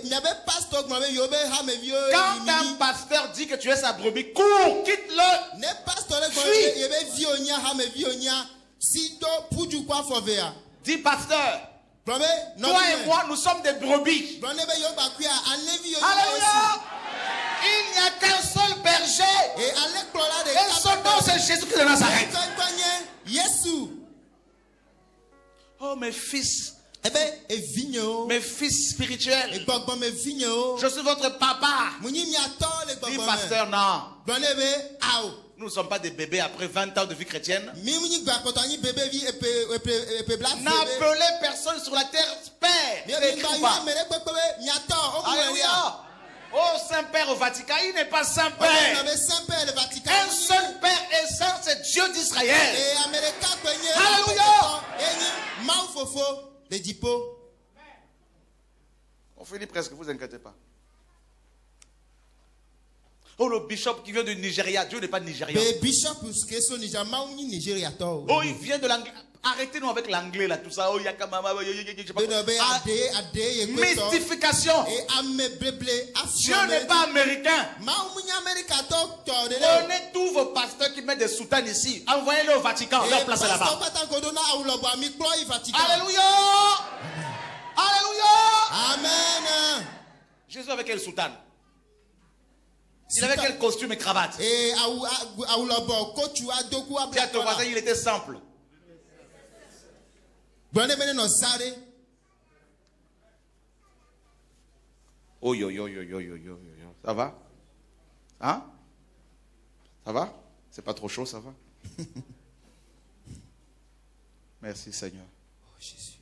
A: Quand un pasteur dit que tu es sa brebis, cours, quitte-le. Dis pasteur, toi et moi nous sommes des brebis. Alléluia. Il n'y a qu'un seul berger. Et son nom c'est Jésus-Christ de Nazareth. Oh mes fils, mes fils spirituels, je suis votre papa. Dis pasteur, non. Nous ne sommes pas des bébés après vingt ans de vie chrétienne. N'appelez personne sur la terre père. Alléluia. Oh Saint-Père au Vatican, il n'est pas Saint-Père. Un seul Père et Saint, c'est Dieu d'Israël. Alléluia. On finit presque, vous inquiétez pas. Oh, le bishop qui vient du Nigeria, Dieu n'est pas nigérian. Oh, il vient de l'anglais. Arrêtez-nous avec l'anglais là, tout ça. Oh, yakamama, mystification. Dieu n'est pas américain. Prenez tous vos pasteurs qui mettent des soutanes ici. Envoyez-les au Vatican. Leur place est là-bas. Alléluia. Alléluia.
B: Amen.
A: Jésus avec quelle soutane? Il avait quel costume et cravate? Tiens, ton voisin, il était simple. Oh yo yo yo yo yo yo yo. Ça va? Hein? Ça va? C'est pas trop chaud, ça va? Merci Seigneur.
B: Oh Jésus.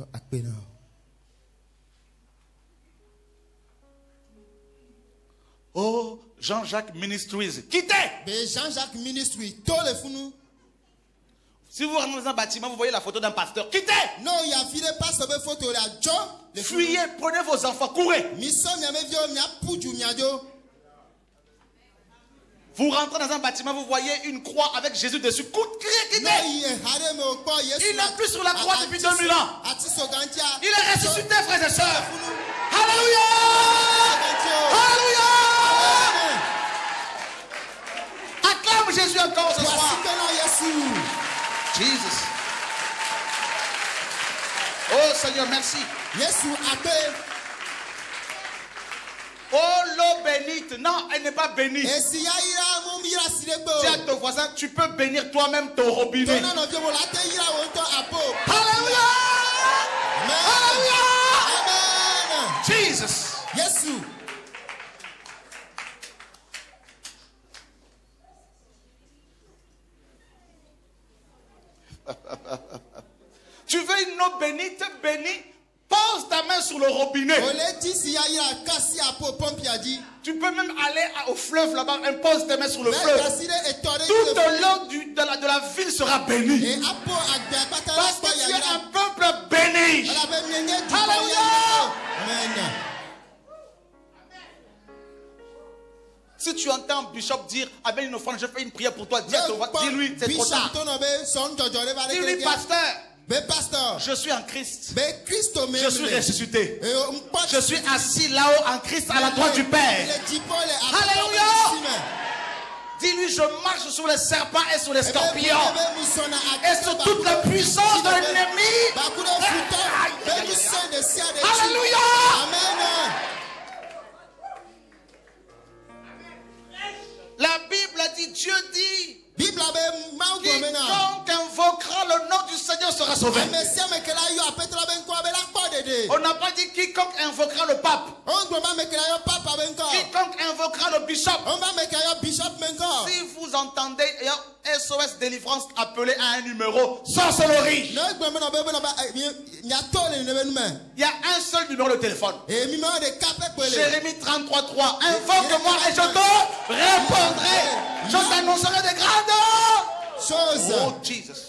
A: Oh, Jean-Jacques Ministries. Quittez!
B: Jean-Jacques Ministries.
A: Si vous rentrez dans un bâtiment, vous voyez la photo d'un pasteur. Quittez!
B: Non, il y a filé pas sur la photo là.
A: Fuyez, prenez vos enfants, courez. Vous rentrez dans un bâtiment, vous voyez une croix avec Jésus dessus. Quittez! Il n'est plus sur la croix depuis deux mille ans. Il est ressuscité, frères et sœurs. Alléluia! Alléluia! Acclame Jésus encore ce soir. Jesus. Oh Seigneur, merci. Oh l'eau bénite. Non, elle n'est pas bénie. Dis à ton voisin, tu peux bénir toi-même ton robinet. Alléluia. Alléluia. Jesus.
B: Jésus.
A: Tu veux une eau bénite, bénie? Pose ta main sur le robinet. Tu peux même aller au fleuve là-bas et pose tes mains sur le fleuve. Tout le long du, de, la, de la ville sera béni. Parce que tu es un peuple béni. Alléluia. Amen. Si tu entends Bishop dire avec une offrande, je fais une prière pour toi, dis-lui, c'est trop tard. Dis-lui, pasteur, je suis en Christ. Je suis ressuscité. Je suis assis là-haut en Christ à la droite du Père. Alléluia. Dis-lui, je marche sur les serpents et sur les scorpions. Et sur toute la puissance de l'ennemi. Alléluia. La Bible a dit, Dieu dit, quiconque invoquera le nom du Seigneur sera sauvé. On n'a pas dit quiconque invoquera le pape. Quiconque invoquera le bishop. Si vous entendez S O S délivrance appelé à un numéro, sorcellerie. Il y a un seul numéro de téléphone. Jérémie trente-trois trois. Invoque-moi et je te répondrai. Je t'annoncerai des grandes choses. Oh Jesus.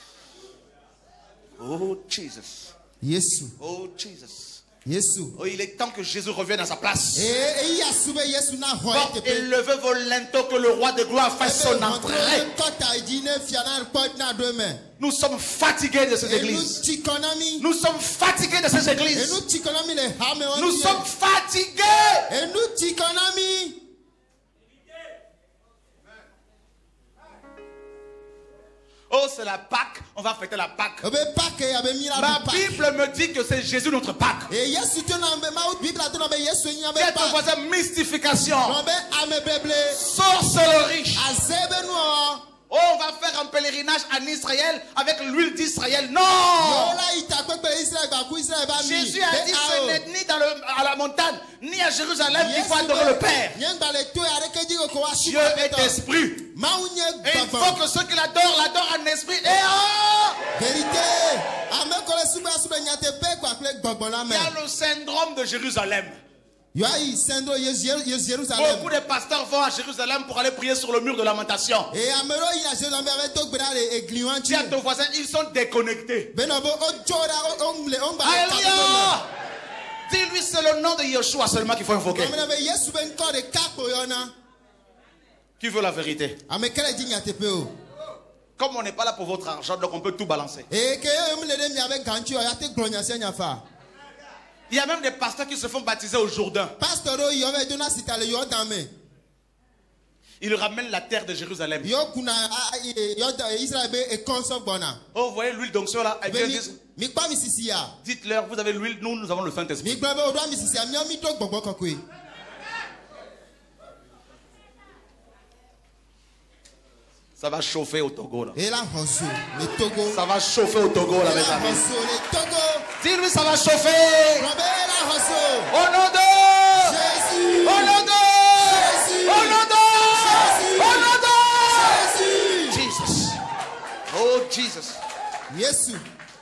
A: Oh Jesus.
B: Jésus.
A: Oh Jesus.
B: Jésus.
A: Oh, il est temps que Jésus revienne à sa place. Porte et levez vos linteaux que le roi de gloire fasse son entrée. Nous sommes fatigués de ces églises. Nous sommes fatigués de ces églises. Nous sommes fatigués. Oh, c'est la Pâque. On va fêter la Pâque. Ma Bible me dit que c'est Jésus notre Pâque. Dis à ton voisin, mystification, sorcellerie. Oh, on va faire un pèlerinage en Israël avec l'huile d'Israël. Non! Jésus a dit ce n'est ni dans le, à la montagne, ni à Jérusalem qu'il faut adorer le Père. Dieu est esprit. Et il faut que ceux qui l'adorent, l'adorent en esprit. Et oh!
B: Vérité.
A: Il y a le syndrome de Jérusalem.
B: Beaucoup
A: de pasteurs vont à Jérusalem pour aller prier sur le mur de lamentation. Dis à ton voisin, ils sont déconnectés. Alléluia. Dis-lui, c'est le nom de Yeshua seulement qu'il faut invoquer. Qui veut la vérité? Comme on n'est pas là pour votre argent, donc on peut tout balancer. Il y a même des pasteurs qui se font baptiser au Jourdain. Ils ramènent la terre de Jérusalem. Oh, vous voyez l'huile d'onction là? Dites-leur, vous avez l'huile, nous, nous avons le Saint-Esprit. Ça va chauffer au Togo là.
B: Et la Rosso, le Togo.
A: Ça va chauffer au Togo là, mes amis.
B: Le Togo.
A: Dis-lui, ça va chauffer. Au nom de Jésus. Au nom de Jésus. Au nom de Jésus. Au nom de Jésus. Jesus. Oh Jesus.
B: Jésus.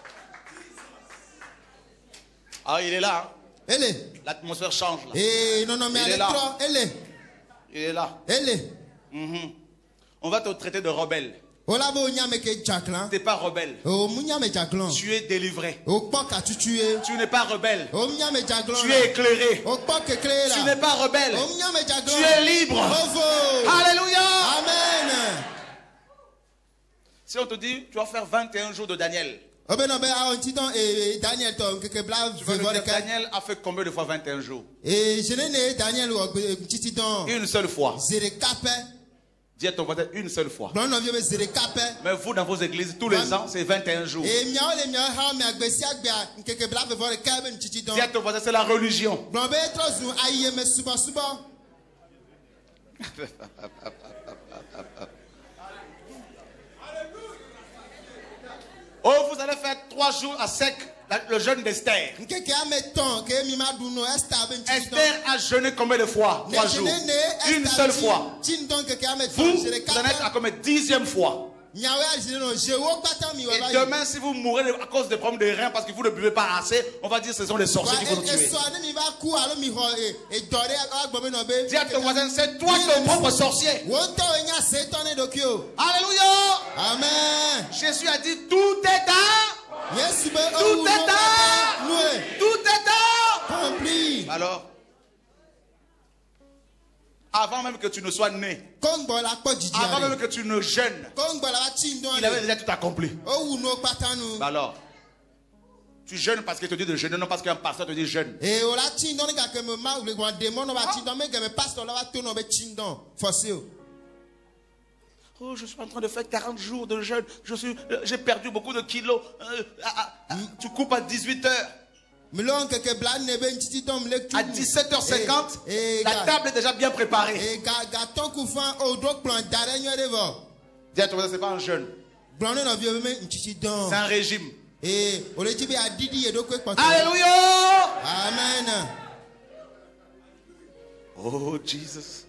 A: Ah, il est là. Hein?
B: Elle est.
A: L'atmosphère change là.
B: Et non, non, mais
A: il est là.
B: Elle est.
A: Il est là.
B: Elle est.
A: Mm-hmm. On va te traiter de rebelle. Tu n'es pas rebelle. Tu es délivré. Tu n'es pas rebelle. Tu es éclairé. Tu n'es pas rebelle. Tu es libre. Alléluia.
B: Amen.
A: Si on te dit, tu vas faire vingt et un jours de Daniel. Tu vas dire, Daniel a fait combien de fois vingt et un jours? Une seule fois. Dis à ton voisin une seule fois. Mais vous, dans vos églises, tous les ans, c'est vingt et un jours. Dis à ton voisin, c'est la religion. Oh, vous allez faire trois jours à sec le jeûne d'Esther. Esther a jeûné combien de fois? Trois jours. Une seule fois. Vous, vous en êtes à combien? Dixième fois. Et demain, si vous mourrez à cause des problèmes de reins parce que vous ne buvez pas assez, on va dire que ce sont les sorciers qui vont nous tuer. Dis à ton voisin, c'est toi ton propre sorcier. Alléluia.
B: Amen.
A: Jésus a dit, tout est à... Tout est à... Tout est à... Alors, avant même que tu ne sois né, avant même que tu ne jeûnes, il avait déjà tout accompli. Alors, tu jeûnes parce qu'il te dit de jeûner, non parce qu'un pasteur te dit jeûne. Oh, je suis en train de faire quarante jours de jeûne. Je suis, euh, j'ai perdu beaucoup de kilos. Euh, à, à, tu coupes à dix-huit heures. À dix-sept heures cinquante, la table est déjà bien préparée. Dis à toi, c'est pas un jeûne. C'est un régime. Alléluia.
B: Amen.
A: Oh, Jesus.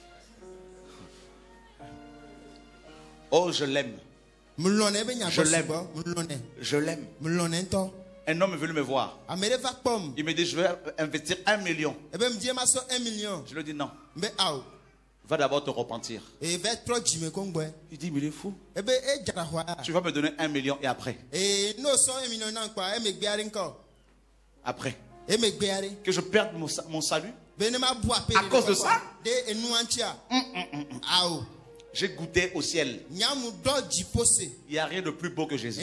A: Oh, je l'aime. Je l'aime. Je l'aime. Un homme est venu me voir. Il me dit, je vais investir un million. Je lui dis non. Va d'abord te repentir. Il dit, mais il est fou. Tu vas me donner un million et après. Après. Que je perde mon, mon salut. À cause de ça. Mm, mm, mm, mm. J'ai goûté au ciel. Il n'y a rien de plus beau que Jésus.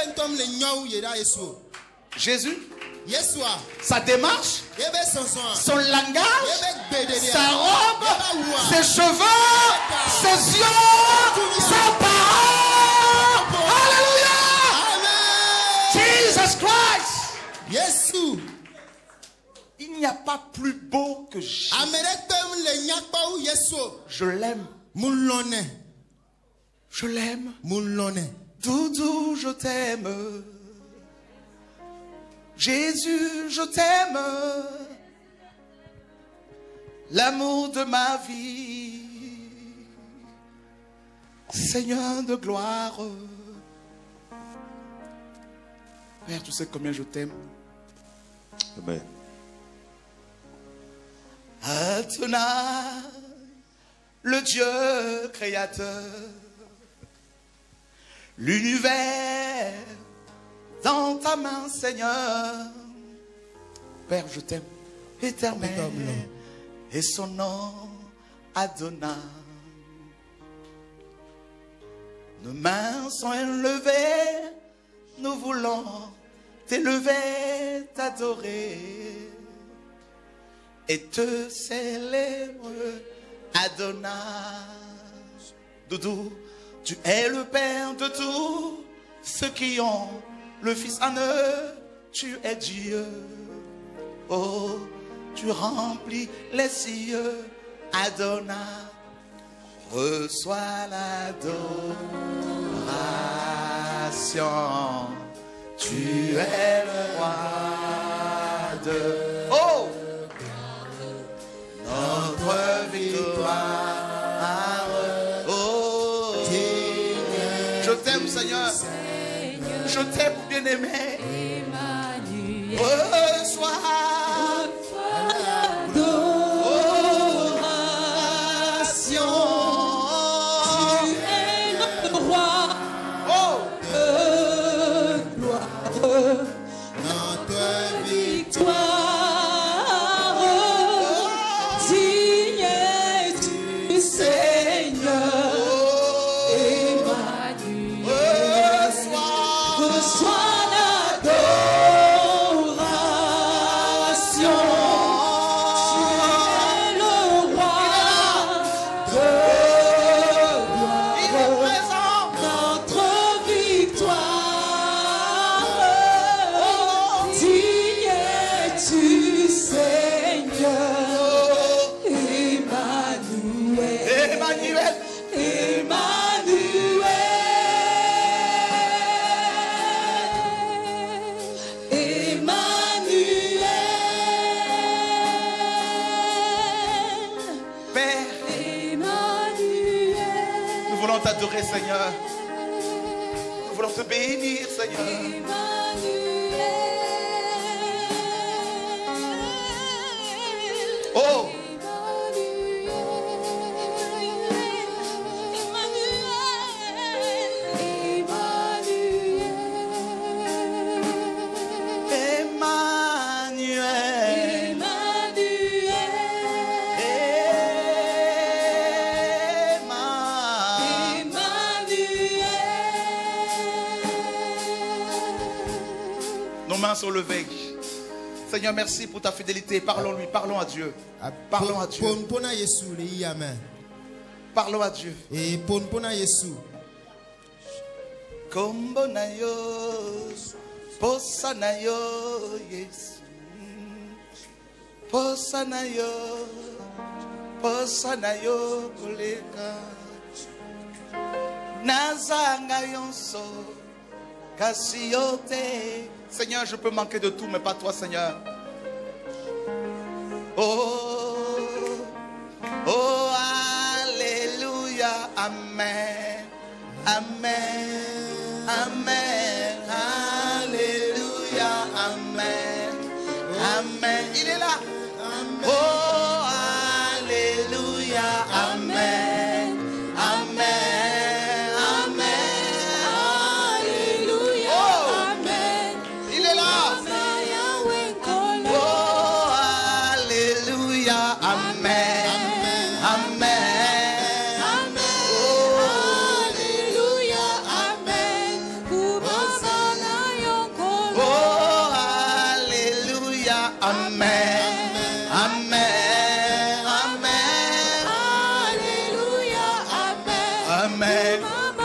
A: Jésus, sa démarche, son langage, sa robe, ses cheveux, ses yeux, sa parole. Alléluia. Jesus Christ. Il n'y a pas plus beau que Jésus. Je l'aime. Je l'aime. Doudou, je t'aime. Jésus, je t'aime. L'amour de ma vie. Seigneur de gloire. Père, tu sais combien je t'aime. Amen. Adonai, le Dieu créateur, l'univers dans ta main, Seigneur. Père, je t'aime, éternel, et son nom, Adonai. Nos mains sont élevées, nous voulons t'élever, t'adorer et te célébrer. Adonai, Doudou, tu es le Père de tous ceux qui ont le Fils en eux. Tu es Dieu. Oh, tu remplis les cieux. Adonai, Reçois l'adoration. Tu es le roi de... Oh! Notre victoire. Oh! Je t'aime, Seigneur. Je t'aime, bien-aimé. Reçois l'adoration.
C: Tu es notre roi.
A: Oh!
C: De gloire.
B: Notre
C: Victoire. Digne es-tu, Seigneur. Emmanuel. Reçois l'adoration. Tu es le roi de gloire.
A: Il est présent.
C: Notre victoire. Digne es-tu, Seigneur. Emmanuel.
A: Emmanuel.
C: Emmanuel.
A: Père,
C: Emmanuel.
A: nous voulons t'adorer, Seigneur. Nous voulons te bénir, Seigneur. Oh! Emmanuel. Nos mains sont levées. Seigneur, merci pour ta fidélité. Parlons-lui, parlons à Dieu. Parlons à Dieu. Parlons à Dieu.
B: Et ponpona Yesu.
A: Kombo na yo, posa na yo, Yesu. Posa na yo, posa na yo, koleka. Nazanga yonso, kasi yo te. Seigneur, je peux manquer de tout, mais pas toi, Seigneur. Oh, oh, alléluia, amen, amen, amen, alléluia, amen, amen. Il est là. Oh, alléluia, amen, amen, amen,
C: Alléluia,
A: Oh.
C: amen.
A: il est là. Oh, alléluia, amen, amen, Oh,
C: Alléluia, amen.
A: oh, alléluia, amen, amen, amen,
C: Alléluia, amen.
A: amen.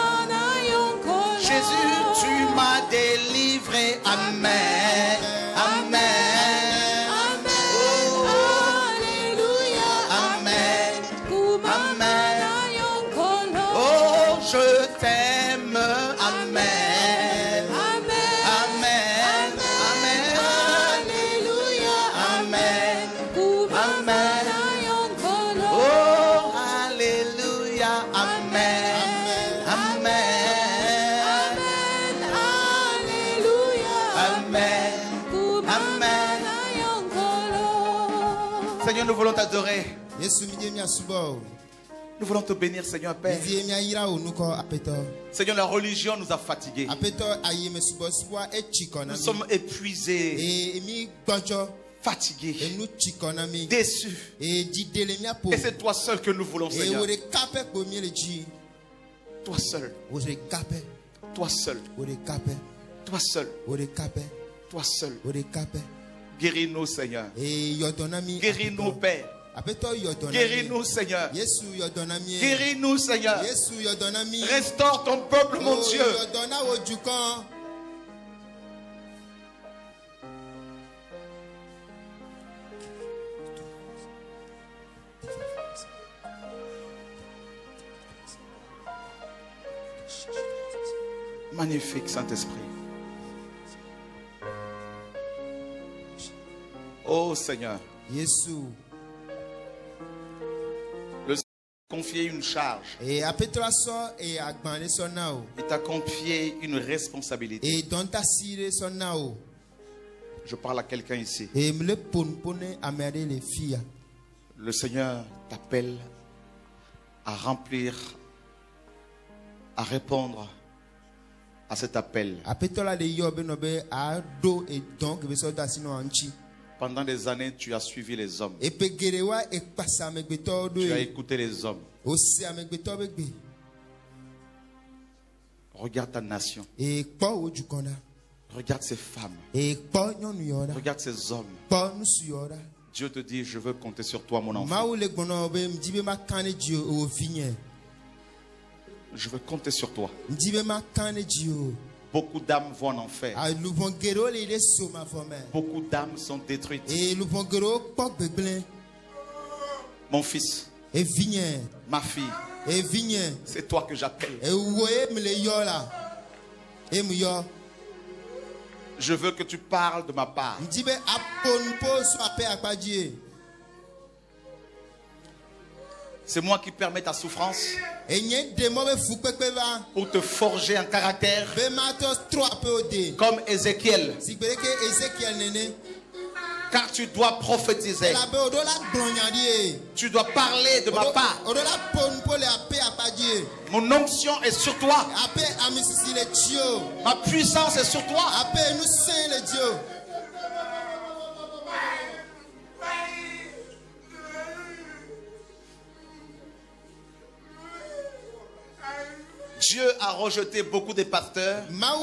A: Jésus, tu m'as délivré, amen, amen. Oh,
C: Alléluia,
A: amen, amen. Oh, je t'aime, amen, amen, amen,
C: Alléluia,
A: amen, amen. Oh, alléluia, amen, amen,
C: Alléluia,
A: amen, amen. Seigneur, nous voulons t'adorer.
B: Yesu midie mi asubo.
A: Nous voulons te bénir, Seigneur Père.
B: Midie mi ayira onuko apeto.
A: Seigneur, la religion nous a fatigués.
B: Apeto aye me subo subo e chikona
A: Nous
B: mi.
A: sommes épuisés,
B: E mi gbanjo. E
A: fatigués,
B: nu chikona mi.
A: déçus.
B: E jidele mi apo.
A: Et c'est toi seul que nous voulons,
B: E
A: Seigneur.
B: wore kape ko mi le ji.
A: Toi seul,
B: Wore kape.
A: toi seul,
B: Wore kape.
A: toi seul,
B: Wore kape.
A: toi seul.
B: Wore kape.
A: Guéris-nous, Seigneur.
B: E yodona mi.
A: Guéris-nous, Père.
B: Apeto yodona mi.
A: Guéris-nous, Seigneur.
B: Yesu yodona mi.
A: Guéris-nous, Seigneur.
B: Yesu yodona mi.
A: Restaure ton peuple, mon
B: Oh,
A: Dieu.
B: yodona ojukan.
A: Magnifique Saint-Esprit. Oh Seigneur.
B: Jésus.
A: Le Seigneur t'a confié une charge.
B: Et après toi ça et agbané son nao.
A: Il t'a confié une responsabilité.
B: Et dans ta sire son nao.
A: Je parle à quelqu'un ici.
B: Et me le ponpone amerde les filles.
A: Le Seigneur t'appelle à remplir, à répondre à cet appel. Pendant des années, tu as suivi les hommes. Tu as écouté les hommes. Regarde ta nation. Regarde ces femmes. Regarde ces hommes. Dieu te dit, je veux compter sur toi, mon enfant. Je veux compter sur toi. Beaucoup d'âmes vont en enfer. Beaucoup d'âmes sont détruites. Mon fils, ma fille, c'est toi que j'appelle. Je veux que tu parles de ma part. C'est moi qui permets ta souffrance pour te forger un caractère comme Ézéchiel. Car tu dois prophétiser. Tu dois parler de ma part. Mon onction est sur toi. Ma puissance est sur toi. Dieu a rejeté beaucoup de pasteurs.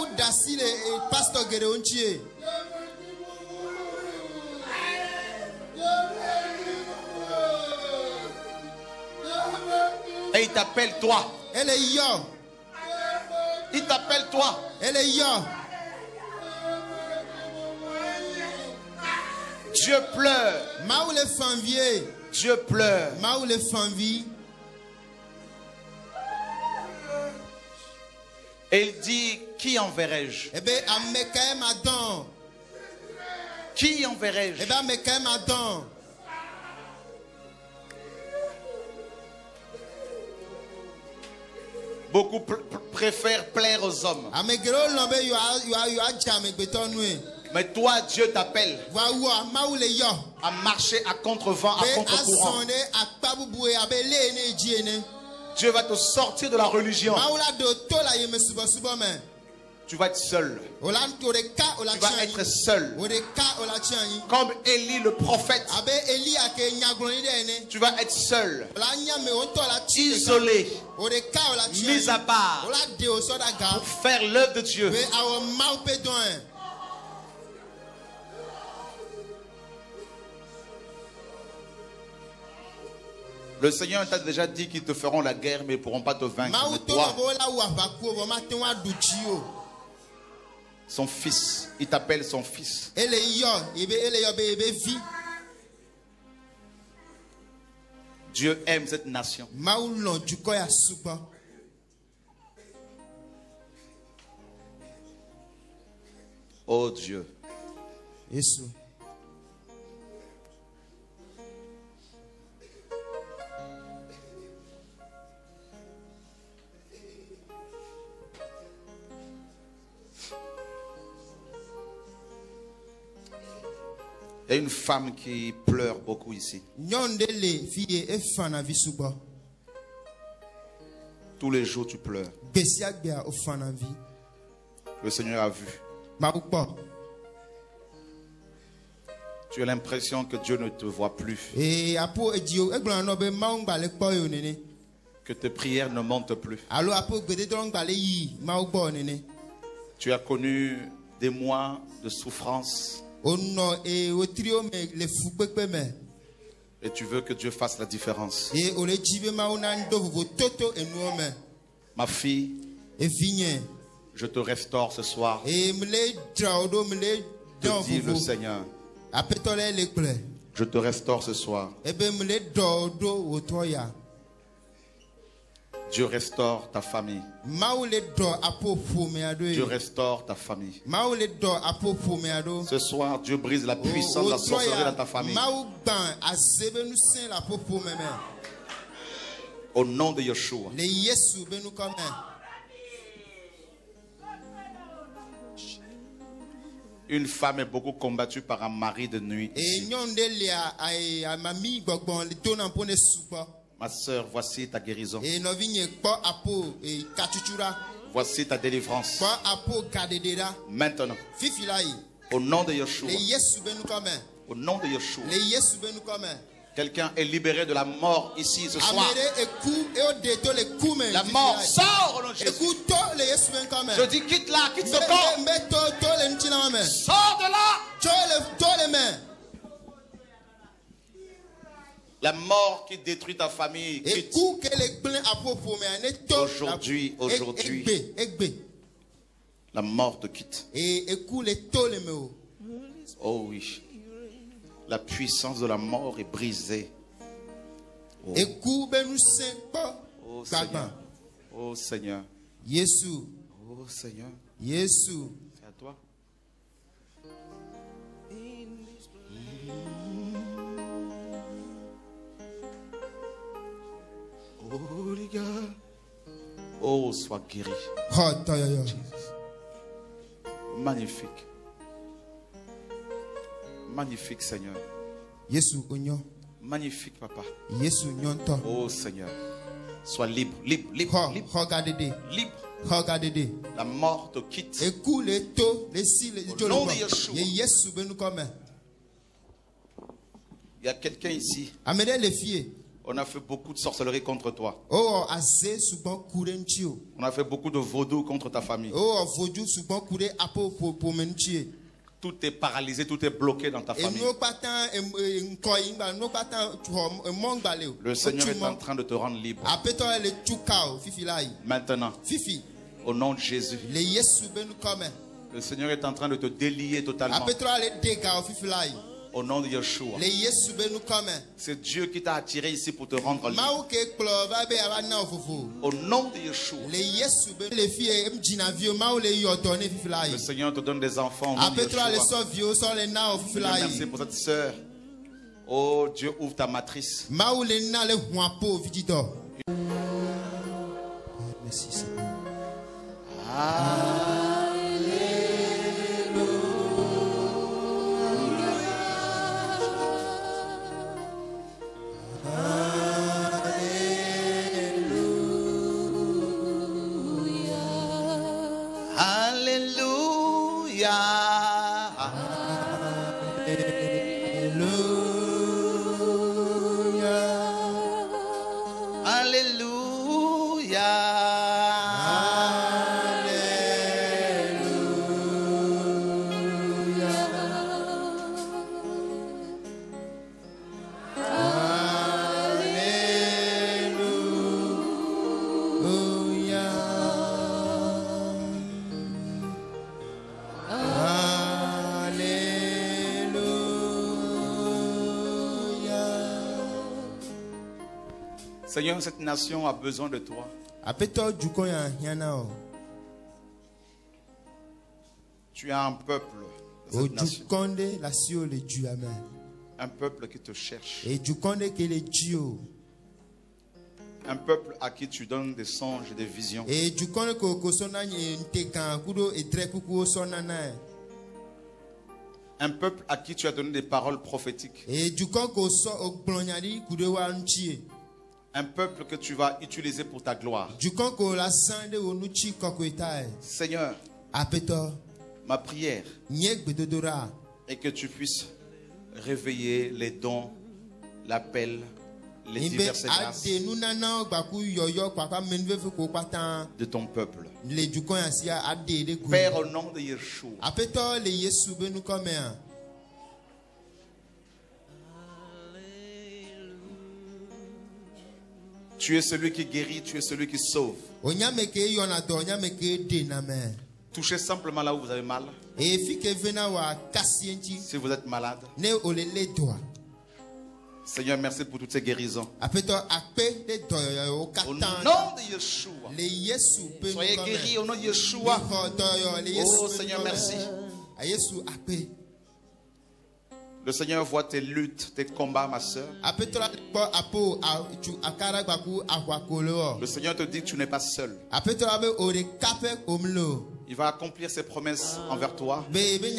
A: Et il t'appelle toi. Il t'appelle toi. Dieu pleure. Dieu pleure. Et il dit, qui enverrai-je? Qui enverrai-je? Beaucoup pr préfèrent plaire aux hommes. Mais toi, Dieu t'appelle à marcher à contre-vent, à contre-courant. Dieu va te sortir de la religion. Tu vas être seul. Tu vas être seul. Comme Élie le prophète. Tu vas être seul. Isolé. Mis à part. Pour faire l'œuvre de Dieu. Le Seigneur t'a déjà dit qu'ils te feront la guerre, mais ils ne pourront pas te vaincre. Mais toi, son fils, il t'appelle son fils. Dieu aime cette nation. Oh Dieu. Il y a une femme qui pleure beaucoup ici. Tous les jours tu pleures. Le Seigneur a vu. Tu as l'impression que Dieu ne te voit plus. Que tes prières ne montent plus. Tu as connu des mois de souffrance. Et tu veux que Dieu fasse la différence. Ma fille, je te restaure ce soir. Te dit le Seigneur. Je te Dieu restaure ta famille. Dieu restaure ta famille. Ce soir, Dieu brise la puissance de la sorcellerie dans ta famille. Au nom de Yeshua. Une femme est beaucoup combattue par un mari de nuit. Ma soeur, voici ta guérison. Voici ta délivrance. Maintenant, au nom de Yeshua. Au nom de Yeshua. Quelqu'un est libéré de la mort ici ce soir. La mort sort au nom de Jésus. Je dis quitte là, quitte ce corps. Sors de là. La mort qui détruit ta famille, quitte. Aujourd'hui, aujourd'hui, la mort te quitte. Oh oui. La puissance de la mort est brisée. Oh, oh Seigneur. Oh Seigneur.
B: Jésus.
A: Oh Seigneur.
B: Jésus.
A: C'est à toi. Oh les gars. Oh, sois guéri. Jesus. Magnifique. Magnifique Seigneur. Magnifique Papa. Oh Seigneur. Sois libre, libre, libre, libre. Libre. La mort te quitte. Au nom de Yeshua. Il y a quelqu'un ici. On a fait beaucoup de sorcellerie contre toi. On a fait beaucoup de vaudou contre ta famille. Tout est paralysé, tout est bloqué dans ta famille. Le Seigneur est en train de te rendre libre. Maintenant, au nom de Jésus, le Seigneur est en train de te délier totalement. Au nom de Yeshua. C'est Dieu qui t'a attiré ici pour te rendre libre. Au nom de Yeshua. Le Seigneur te donne des enfants. Au nom de Yeshua. Merci pour cette sœur. Oh, Dieu ouvre ta matrice.
B: Merci Seigneur. Ah.
A: Seigneur, cette nation a besoin de toi. Tu as un peuple de cette nation. Un peuple qui te cherche. Un peuple à qui tu donnes des songes et des visions. Un peuple à qui tu as donné des paroles prophétiques. Un peuple que tu vas utiliser pour ta gloire. Seigneur, ma prière est que tu puisses réveiller les dons, l'appel, les diverses grâces de ton peuple. Père, au nom de Yeshua. Tu es celui qui guérit, tu es celui qui sauve. Touchez simplement là où vous avez mal. Si vous êtes malade, Seigneur, merci pour toutes ces guérisons. Au nom de Yeshua. Soyez guéris au nom de Yeshua. Oh Seigneur, merci. Le Seigneur voit tes luttes, tes combats, ma soeur. Le Seigneur te dit que tu n'es pas seul. Il va accomplir ses promesses envers toi. Il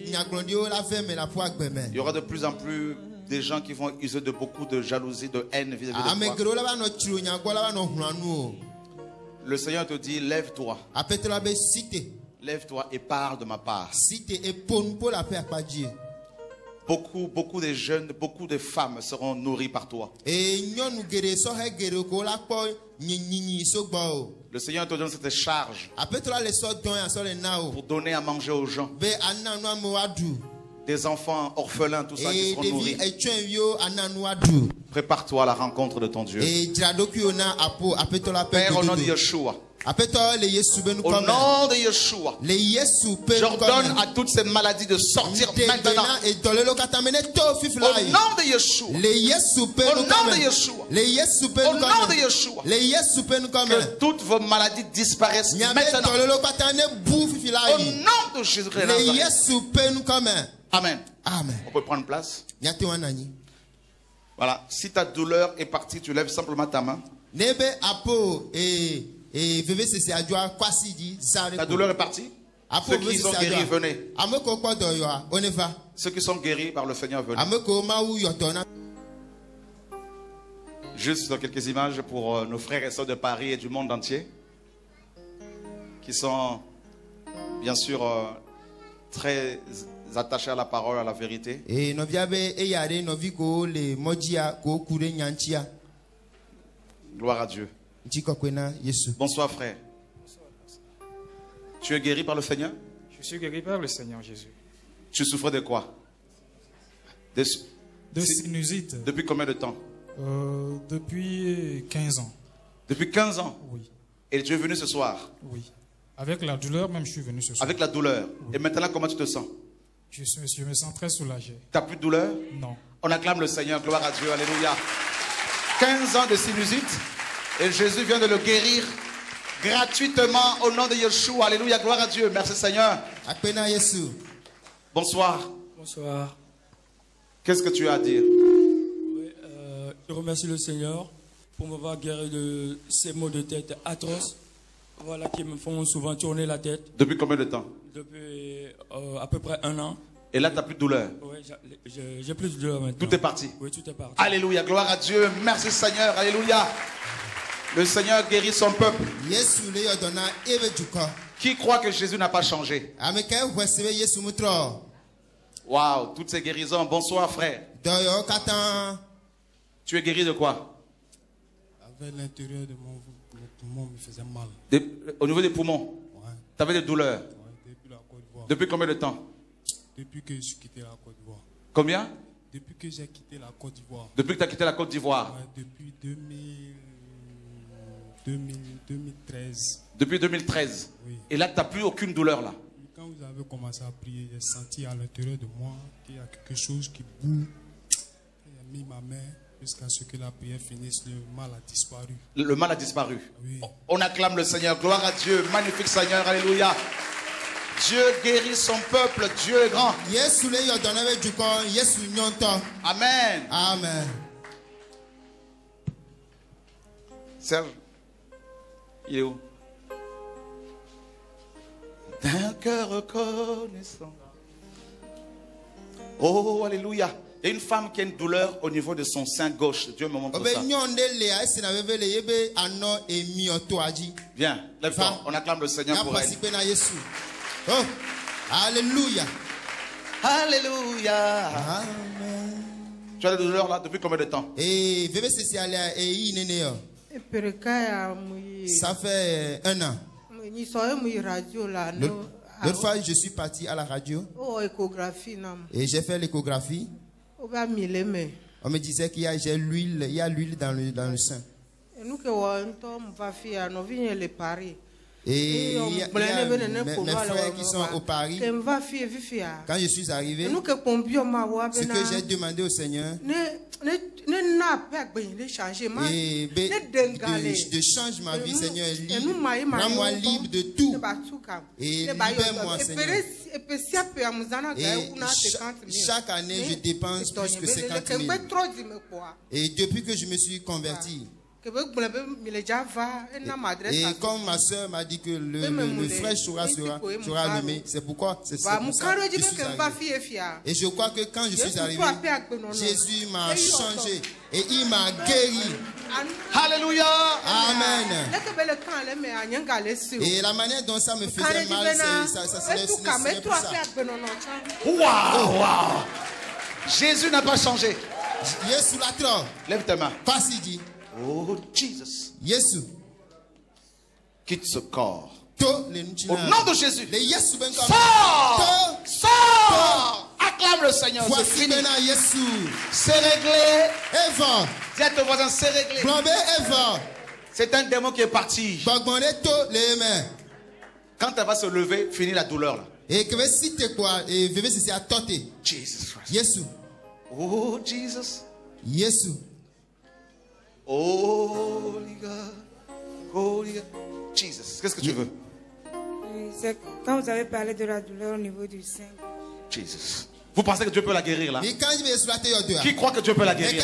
A: y aura de plus en plus des gens qui vont user de beaucoup de jalousie, de haine vis-à-vis de toi. Le Seigneur te dit, lève-toi. Lève-toi et parle de ma part. Beaucoup, beaucoup de jeunes, beaucoup de femmes seront nourries par toi. Le Seigneur te donne cette charge pour donner à manger aux gens. Des enfants orphelins, tout ça qui seront nourris. Prépare-toi à la rencontre de ton Dieu. Père, au nom de Yeshua. Au nom de Yeshua, j'ordonne à toutes ces maladies de sortir maintenant. Au nom de Yeshua. Au nom de Yeshua. Au nom de Yeshua. Que toutes vos maladies disparaissent maintenant. Au nom de Jésus-Christ. Amen. Amen. On peut prendre place. Voilà. Si ta douleur est partie, tu lèves simplement ta main. Ta douleur est partie. Ceux qui sont guéris, venez. Ceux qui sont guéris par le Seigneur, venez. Juste dans quelques images pour nos frères et sœurs de Paris et du monde entier, qui sont bien sûr très attachés à la parole, à la vérité. Gloire à Dieu. Bonsoir frère. Tu es guéri par le Seigneur?
D: Je suis guéri par le Seigneur Jésus.
A: Tu souffrais de quoi? De,
D: de sinusite.
A: Depuis combien de temps?
D: euh, Depuis quinze ans.
A: Depuis quinze ans?
D: Oui.
A: Et tu es venu ce soir?
D: Oui. Avec la douleur même, je suis venu ce soir.
A: Avec la douleur? Oui. Et maintenant, comment tu te sens?
D: Je, suis, je me sens très soulagé.
A: Tu n'as plus de douleur?
D: Non.
A: On acclame le Seigneur, gloire à Dieu, alléluia. quinze ans de sinusite. Et Jésus vient de le guérir gratuitement au nom de Yeshua. Alléluia, gloire à Dieu. Merci Seigneur. Bonsoir.
E: Bonsoir.
A: Qu'est-ce que tu as à dire?
E: Oui, euh, je remercie le Seigneur pour m'avoir guéri de ces maux de tête atroces. Voilà, qui me font souvent tourner la tête.
A: Depuis combien de temps?
E: Depuis euh, à peu près un an.
A: Et là, tu n'as plus de douleur?
E: Oui, j'ai plus de douleur maintenant.
A: Tout est parti?
E: Oui, tout est parti.
A: Alléluia, gloire à Dieu. Merci Seigneur, alléluia. Le Seigneur guérit son peuple. Qui croit que Jésus n'a pas changé? Waouh, toutes ces guérisons. Bonsoir frère. Tu es guéri de quoi?
F: Avec l'intérieur de mon, mon poumon me faisait mal.
A: De, au niveau des poumons?
F: Ouais.
A: Tu avais des douleurs?
F: Ouais, depuis la Côte d'Ivoire.
A: Depuis combien de temps?
F: Depuis que j'ai quitté la Côte d'Ivoire.
A: Combien?
F: Depuis que j'ai quitté la Côte d'Ivoire.
A: Depuis que tu as quitté la Côte d'Ivoire?
F: Ouais, depuis deux mille, deux mille, deux mille treize.
A: Depuis deux mille treize?
F: Oui.
A: Et là, tu n'as plus aucune douleur là?
F: Quand vous avez commencé à prier, j'ai senti à l'intérieur de moi qu'il y a quelque chose qui bouge. J'ai mis ma main jusqu'à ce que la prière finisse. Le mal a disparu.
A: Le, le mal a disparu?
F: Oui.
A: On acclame le Seigneur. Gloire à Dieu. Magnifique Seigneur. Alléluia. Dieu guérit son peuple. Dieu est grand. Amen.
B: Amen.
A: Serge, il est où? D'un cœur reconnaissant. Oh, alléluia. Il y a une femme qui a une douleur au niveau de son sein gauche. Dieu me montre ça. Viens, lève-toi. On acclame le Seigneur pour elle.
B: Oh, alléluia.
A: Alléluia.
B: Amen.
A: Tu as des douleurs là depuis combien de temps?
B: Ça fait un an. L'autre fois, je suis parti à la radio et j'ai fait l'échographie. On me disait qu'il y a l'huile, il y a l'huile dans le, dans le sein. Et il y a, il y a mes, mes frères qui sont au Paris. Quand je suis arrivé, ce que j'ai demandé au Seigneur, Et de, de change ma vie, Seigneur, libre. Rends-moi libre de tout. Et libère-moi, Seigneur. Et cha chaque année, je dépense plus que cinquante mille. Et depuis que je me suis converti, et, et comme ma soeur m'a dit que le, le, le frère sera, sera, sera allumé, c'est pourquoi c'est pour ça que je suis arrivé. Et je crois que quand je suis arrivé, Jésus m'a changé et il m'a guéri.
A: Alléluia.
B: Amen. Et la manière dont ça me faisait mal, ça, ça, ça, ça, pour ça.
A: Waouh, waouh. Jésus n'a pas changé.
B: Lève
A: tes mains.
B: Passez-y.
A: Oh, Jesus.
B: Jésus.
A: Quitte ce corps.
B: Au
A: nom de Jésus. Sors! Sors! Acclame le Seigneur. C'est fini. C'est réglé.
B: Eva.
A: Dis à ton voisin, c'est réglé. C'est un démon qui est parti. Quand elle va se lever, finit la douleur là.
B: Jesus
A: Christ. Oh, Jesus.
B: Jésus.
A: Oh, oh, Jesus. Qu'est-ce que tu veux?
G: C'est quand vous avez parlé de la douleur au niveau du sein.
A: Jesus. Vous pensez que Dieu peut la guérir là? Qui croit que Dieu peut la guérir?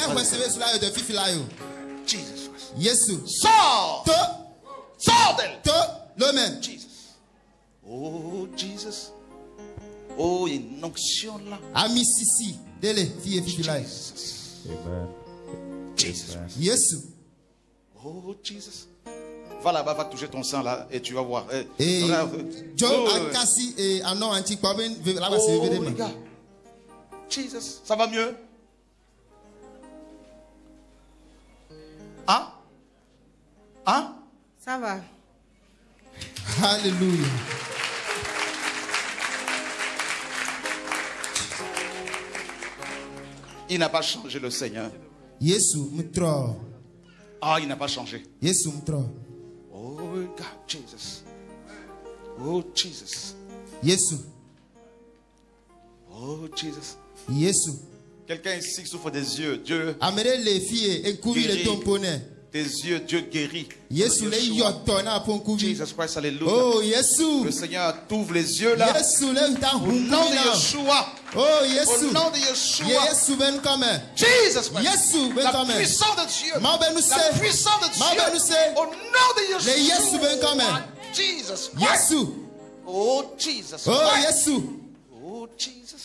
A: Jesus.
B: Jesus.
A: Sors! Sors d'elle!
B: Jesus.
A: Oh, Jesus. Oh, il y a une onction là.
B: Ami Sissi. Dele, fille fille là.
A: Amen. Jesus.
B: Yes.
A: Oh, Jesus. Va là-bas, va toucher ton sang là et tu vas voir.
B: Et Joe Akasi et Anon Antique Paben là-bas c'est
A: évidemment. Jesus, ça va mieux? Hein? Hein?
G: Ça va.
B: Alléluia.
A: Il n'a pas changé le Seigneur. Ah, il n'a pas changé. Oh, God, Jesus. Oh, Jesus.
B: Jésus.
A: Oh, Jesus.
B: Jésus.
A: Quelqu'un ici souffre des yeux. Dieu.
B: Amenez les filles et courir les tamponner.
A: Tes yeux, Dieu guérit.
B: Jesus
A: Christ, alléluia.
B: Oh, Jésus.
A: Le Seigneur t'ouvre les yeux là.
B: Au
A: nom de Yeshua.
B: Oh, Jésus.
A: Au nom de Yeshua.
B: Jesus
A: Christ. La puissance de Dieu. La puissance de Dieu. Au nom de Yeshua. Jesus Christ. Oh, Jesus.
B: Oh, Jésus.
A: Oh, Jesus.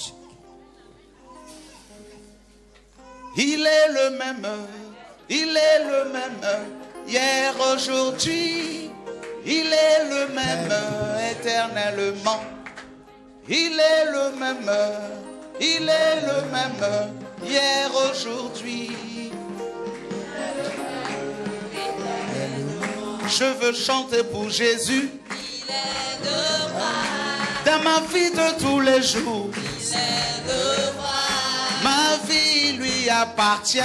A: Il est le même. Il est le même hier, aujourd'hui. Il est le même éternellement. Il est le même. Il est le même hier, aujourd'hui. Je veux chanter pour Jésus.
C: Il est le roi.
A: Dans ma vie de tous les jours.
C: Il est le roi.
A: Ma vie lui appartient.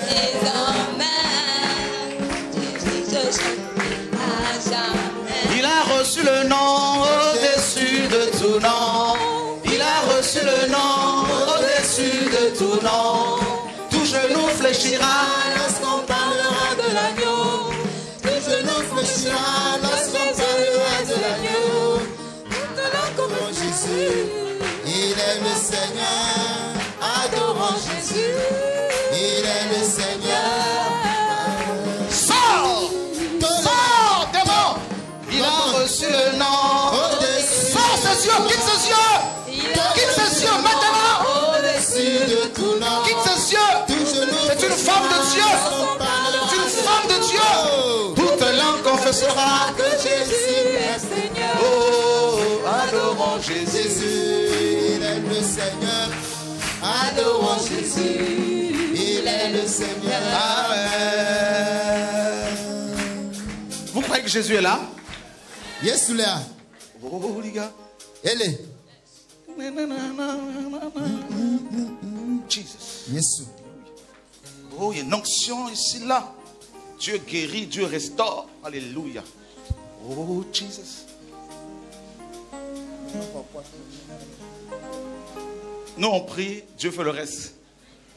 A: Il a reçu le nom au-dessus de tout nom. Il a reçu le nom au-dessus de tout nom. Tout genou fléchira lorsqu'on parlera de l'agneau. Tout genou fléchira lorsqu'on parlera de l'agneau. Maintenant comme Jésus,
B: il est le Seigneur.
A: Adorons Jésus.
B: Il est le Seigneur.
A: Sors! Sors, démon! Il a reçu le nom. Sors ses yeux, quitte ses yeux! Quitte ses yeux maintenant! Quitte ses yeux! C'est une femme de Dieu! C'est une femme de Dieu! Toute langue confessera que Jésus est Seigneur. Oh, adorons Jésus.
B: Il est le Seigneur.
A: Adorons Jésus.
B: Il est le Seigneur.
A: Amen. Vous croyez que Jésus est là?
B: Yes, là.
A: Oh, les gars.
B: Elle est.
A: Jesus.
B: Yes.
A: Oh, il y a une onction ici, là. Dieu guérit, Dieu restaure. Alléluia. Oh, Jesus. Nous, on prie, Dieu fait le reste.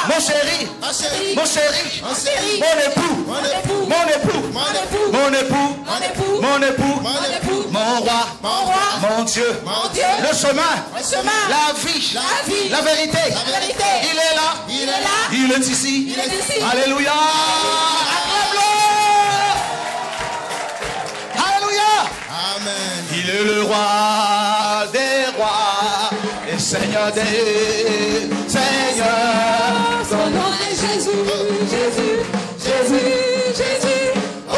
A: Mon chéri. Mon chéri. Mon époux. Mon époux. Mon époux. Mon époux. Mon époux. Mon roi. Mon Dieu. Le chemin. La vie. La vérité. Il est là. Il est là. Il est ici. Alléluia.
B: Amen.
A: Il est le roi des rois et Seigneur des seigneurs.
C: Son nom est Jésus, Jésus, Jésus, Jésus.
A: Oh,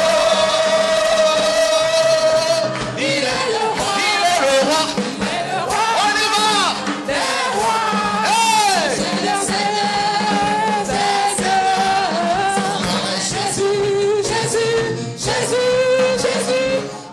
A: il est le roi, il est le roi,
C: il est le roi.
A: On y va.
C: Des rois,
A: Hey!
C: Seigneur, Seigneur, Seigneur. Son nom est Jésus, Jésus, Jésus, Jésus.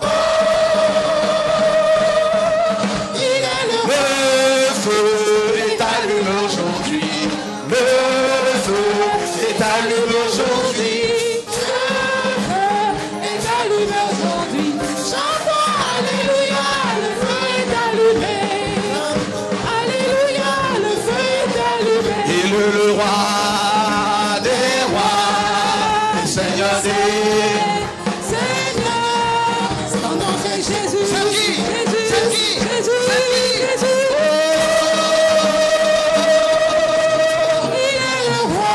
A: Le roi des rois, le Seigneur des
C: Seigneur, son nom c'est Jésus.
A: C'est qui?
C: Jésus,
A: C'est qui?
C: Jésus,
A: C'est qui?
C: Jésus. Il est le roi.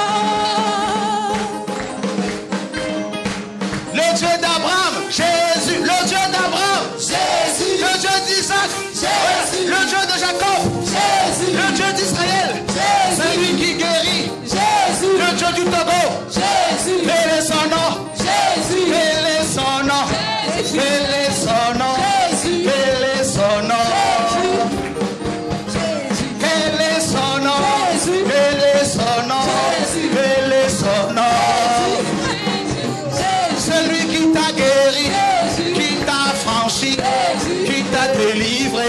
A: Le Dieu d'Abraham, Jésus. Le Dieu d'Abraham,
C: Jésus.
A: Le Dieu d'Isaac,
C: Jésus.
A: Le Dieu de Jacob,
C: Jésus.
A: Le Dieu d'Israël, c'est lui qui guérit.
C: Jésus.
A: Le Dieu du Togo,
C: Jésus.
A: quel est son nom?
C: Jésus.
A: Quel est son nom?
C: Jésus.
A: Quel est son nom?
C: Jésus.
A: Quel est son nom?
C: Jésus.
A: Quel est son nom?
C: Jésus.
A: Quel est son nom?
C: Jésus.
A: Quel est son nom? Celui qui t'a guéri,
C: Jésus.
A: qui t'a franchi,
C: Jésus.
A: qui t'a délivré.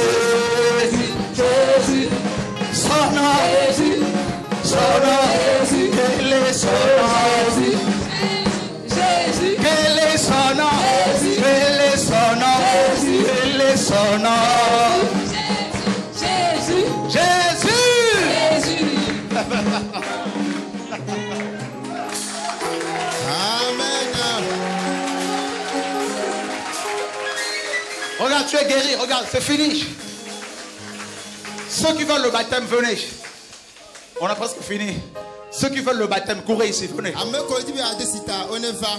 C: Jésus.
A: Son nom,
C: Jésus.
A: son nom,
C: Jésus.
A: quel est son nom?
C: Jésus. Jésus.
A: Quel est son nom?
C: Jésus.
A: Quel est son nom?
C: Jésus.
A: Quel est son nom?
C: Jésus.
A: Jésus!
C: Jésus.
B: Amen.
A: Regarde, tu es guéri, regarde, c'est fini. Ceux qui veulent le baptême, venez. On a presque fini. Ceux qui veulent le baptême, courez ici, venez.
B: On y va.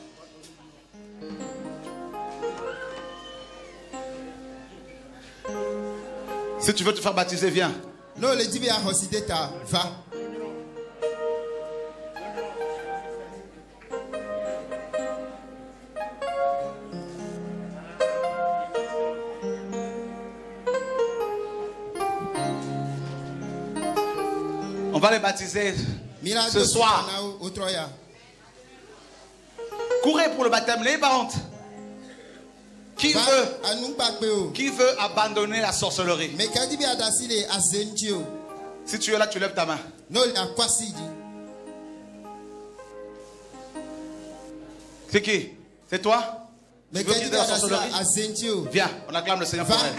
A: Si tu veux te faire baptiser, viens.
B: Non, le dit bien va.
A: On va les baptiser ce soir. Courez pour le baptême, n'ayez pas honte. Qui veut, qui veut abandonner la sorcellerie? Si tu es là, tu lèves ta main. C'est qui? C'est toi? Tu veux quitter la sorcellerie? Viens, on acclame le Seigneur pour elle.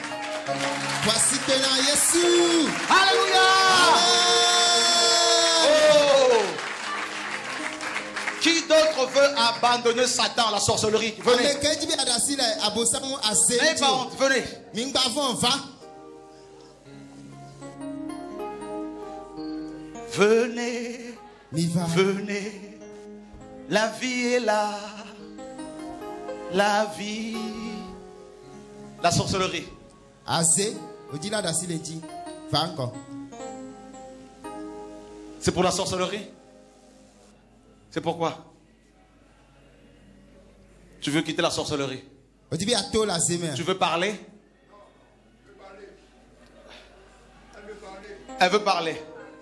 A: Alléluia! Oh! Qui d'autre veut abandonner Satan, la sorcellerie? Venez. N'ayez pas honte, venez. Venez, venez. La vie est là. La vie. La sorcellerie. C'est pour la sorcellerie? C'est pourquoi? Tu veux quitter la sorcellerie? Tu veux parler? Elle veut parler.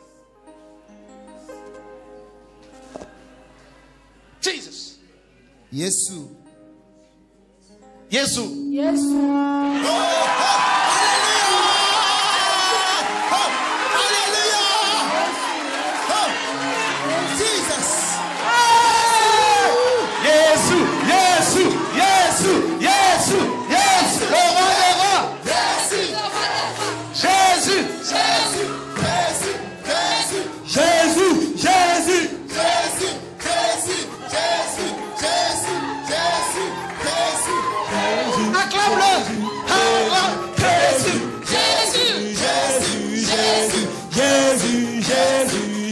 A: Jesus.
B: Yesu.
A: Yesu.
C: Yesu.
A: Jésus.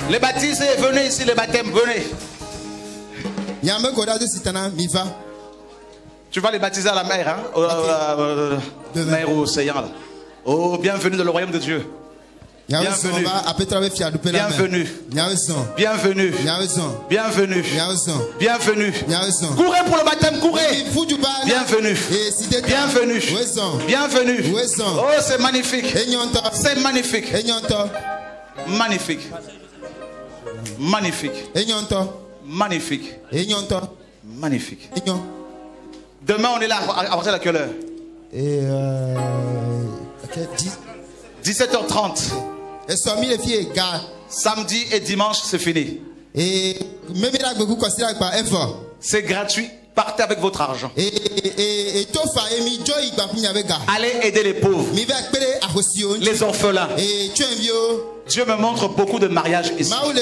A: Les baptisés, venez ici, les baptêmes, venez. Tu vas les baptiser à la mer, hein? Okay. Euh, euh, mer ou océan, là. Oh, bienvenue dans le royaume de Dieu. Bienvenue. Bienvenue. Bienvenue. Bienvenue. Bienvenue. Courez pour le baptême, courez. Bienvenue. Bienvenue. Bienvenue. Oh, c'est magnifique. C'est magnifique. Magnifique. Magnifique. Magnifique. Magnifique. Demain, on est là à partir de quelle heure?
B: Et euh, okay,
A: dix-sept heures trente. Samedi et dimanche, c'est fini.
B: Et
A: c'est gratuit. Partez avec votre argent. Allez aider les pauvres, les orphelins. Dieu me montre beaucoup de mariages ici. Oh,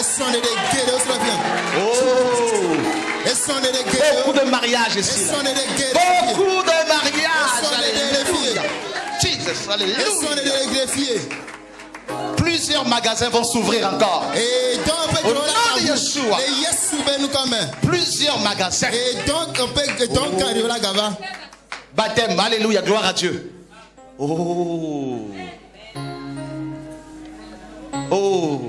A: beaucoup de mariages ici. Beaucoup de mariages. Alléluia. Jesus, alléluia. Plusieurs magasins vont s'ouvrir encore.
B: Et donc,
A: au nom de Yeshua. Plusieurs magasins.
B: Et donc, on peut donc
A: oh. Baptême, alléluia, gloire à Dieu. Oh. Oh.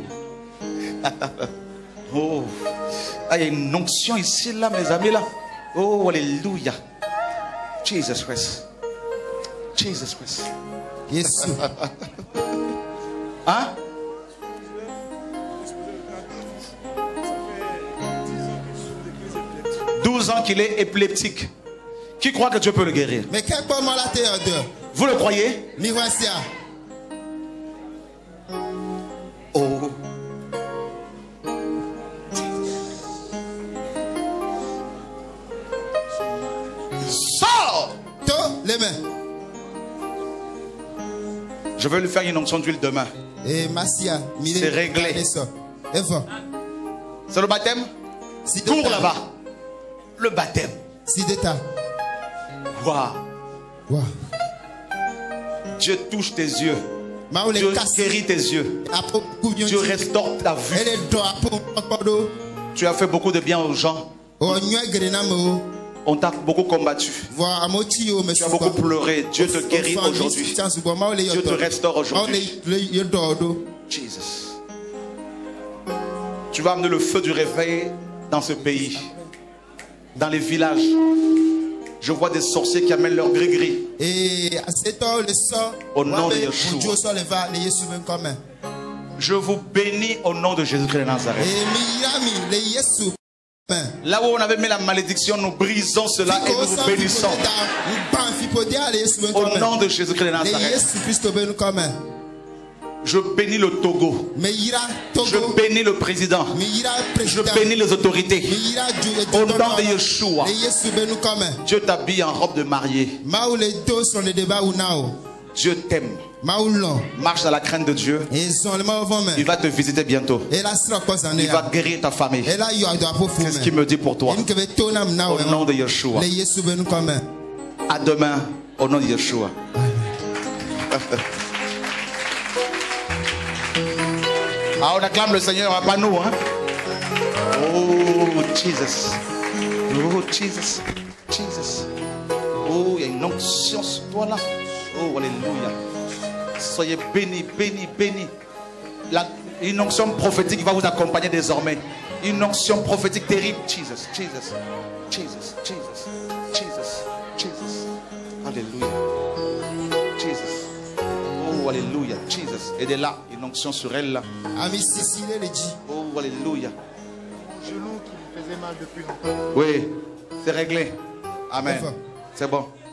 A: Oh. Ah, il y a une onction ici, là, mes amis, là. Oh, alléluia. Jesus Christ. Jesus Christ.
B: Yes.
A: Hein? douze ans qu'il est épileptique. Qui croit que Dieu peut le guérir?
B: Mais quel moment la terre de?
A: Vous le croyez? Oh. Sors!
B: Les mains.
A: Je vais lui faire une onction d'huile demain. C'est réglé. C'est le baptême? Cours là-bas. Le baptême. Wow.
B: Wow.
A: Dieu touche tes yeux. Dieu guérit tes yeux. Dieu restaure ta vue. Tu as fait beaucoup de bien aux gens. On t'a beaucoup combattu. Tu as beaucoup pleuré. Dieu te guérit aujourd'hui. Dieu te restaure aujourd'hui. Jesus. Tu vas amener le feu du réveil dans ce pays. Dans les villages. Je vois des sorciers qui amènent leur gris-gris. Au nom de Yeshua. Je vous bénis au nom de Jésus-Christ de Nazareth. Là où on avait mis la malédiction, nous brisons cela et nous vous bénissons. Au nom de Jésus-Christ de Nazareth. Je bénis le Togo. Je bénis le président. Je bénis les autorités. Au nom de Yeshua. Dieu t'habille en robe de mariée. Dieu t'aime. Marche dans la crainte de Dieu. Il va te visiter bientôt. Il va guérir ta famille. C'est ce qu'il me dit pour toi. Au nom de Yeshua. À demain. Au nom de Yeshua. Ah, on acclame le Seigneur, pas nous, hein? Oh, Jesus. Oh, Jesus. Jesus. Oh, il y a une onction sur toi là. Oh, alléluia. Soyez bénis, bénis, bénis. La, une onction prophétique va vous accompagner désormais. Une onction prophétique terrible. Jesus, Jesus, Jesus, Jesus, Jesus, Jesus. Alléluia. Jesus. Oh, alléluia. Jesus. Et de là, une onction sur elle là. Oh, alléluia.
H: Genou qui me faisait mal depuis longtemps.
A: Oui, c'est réglé. Amen. C'est bon.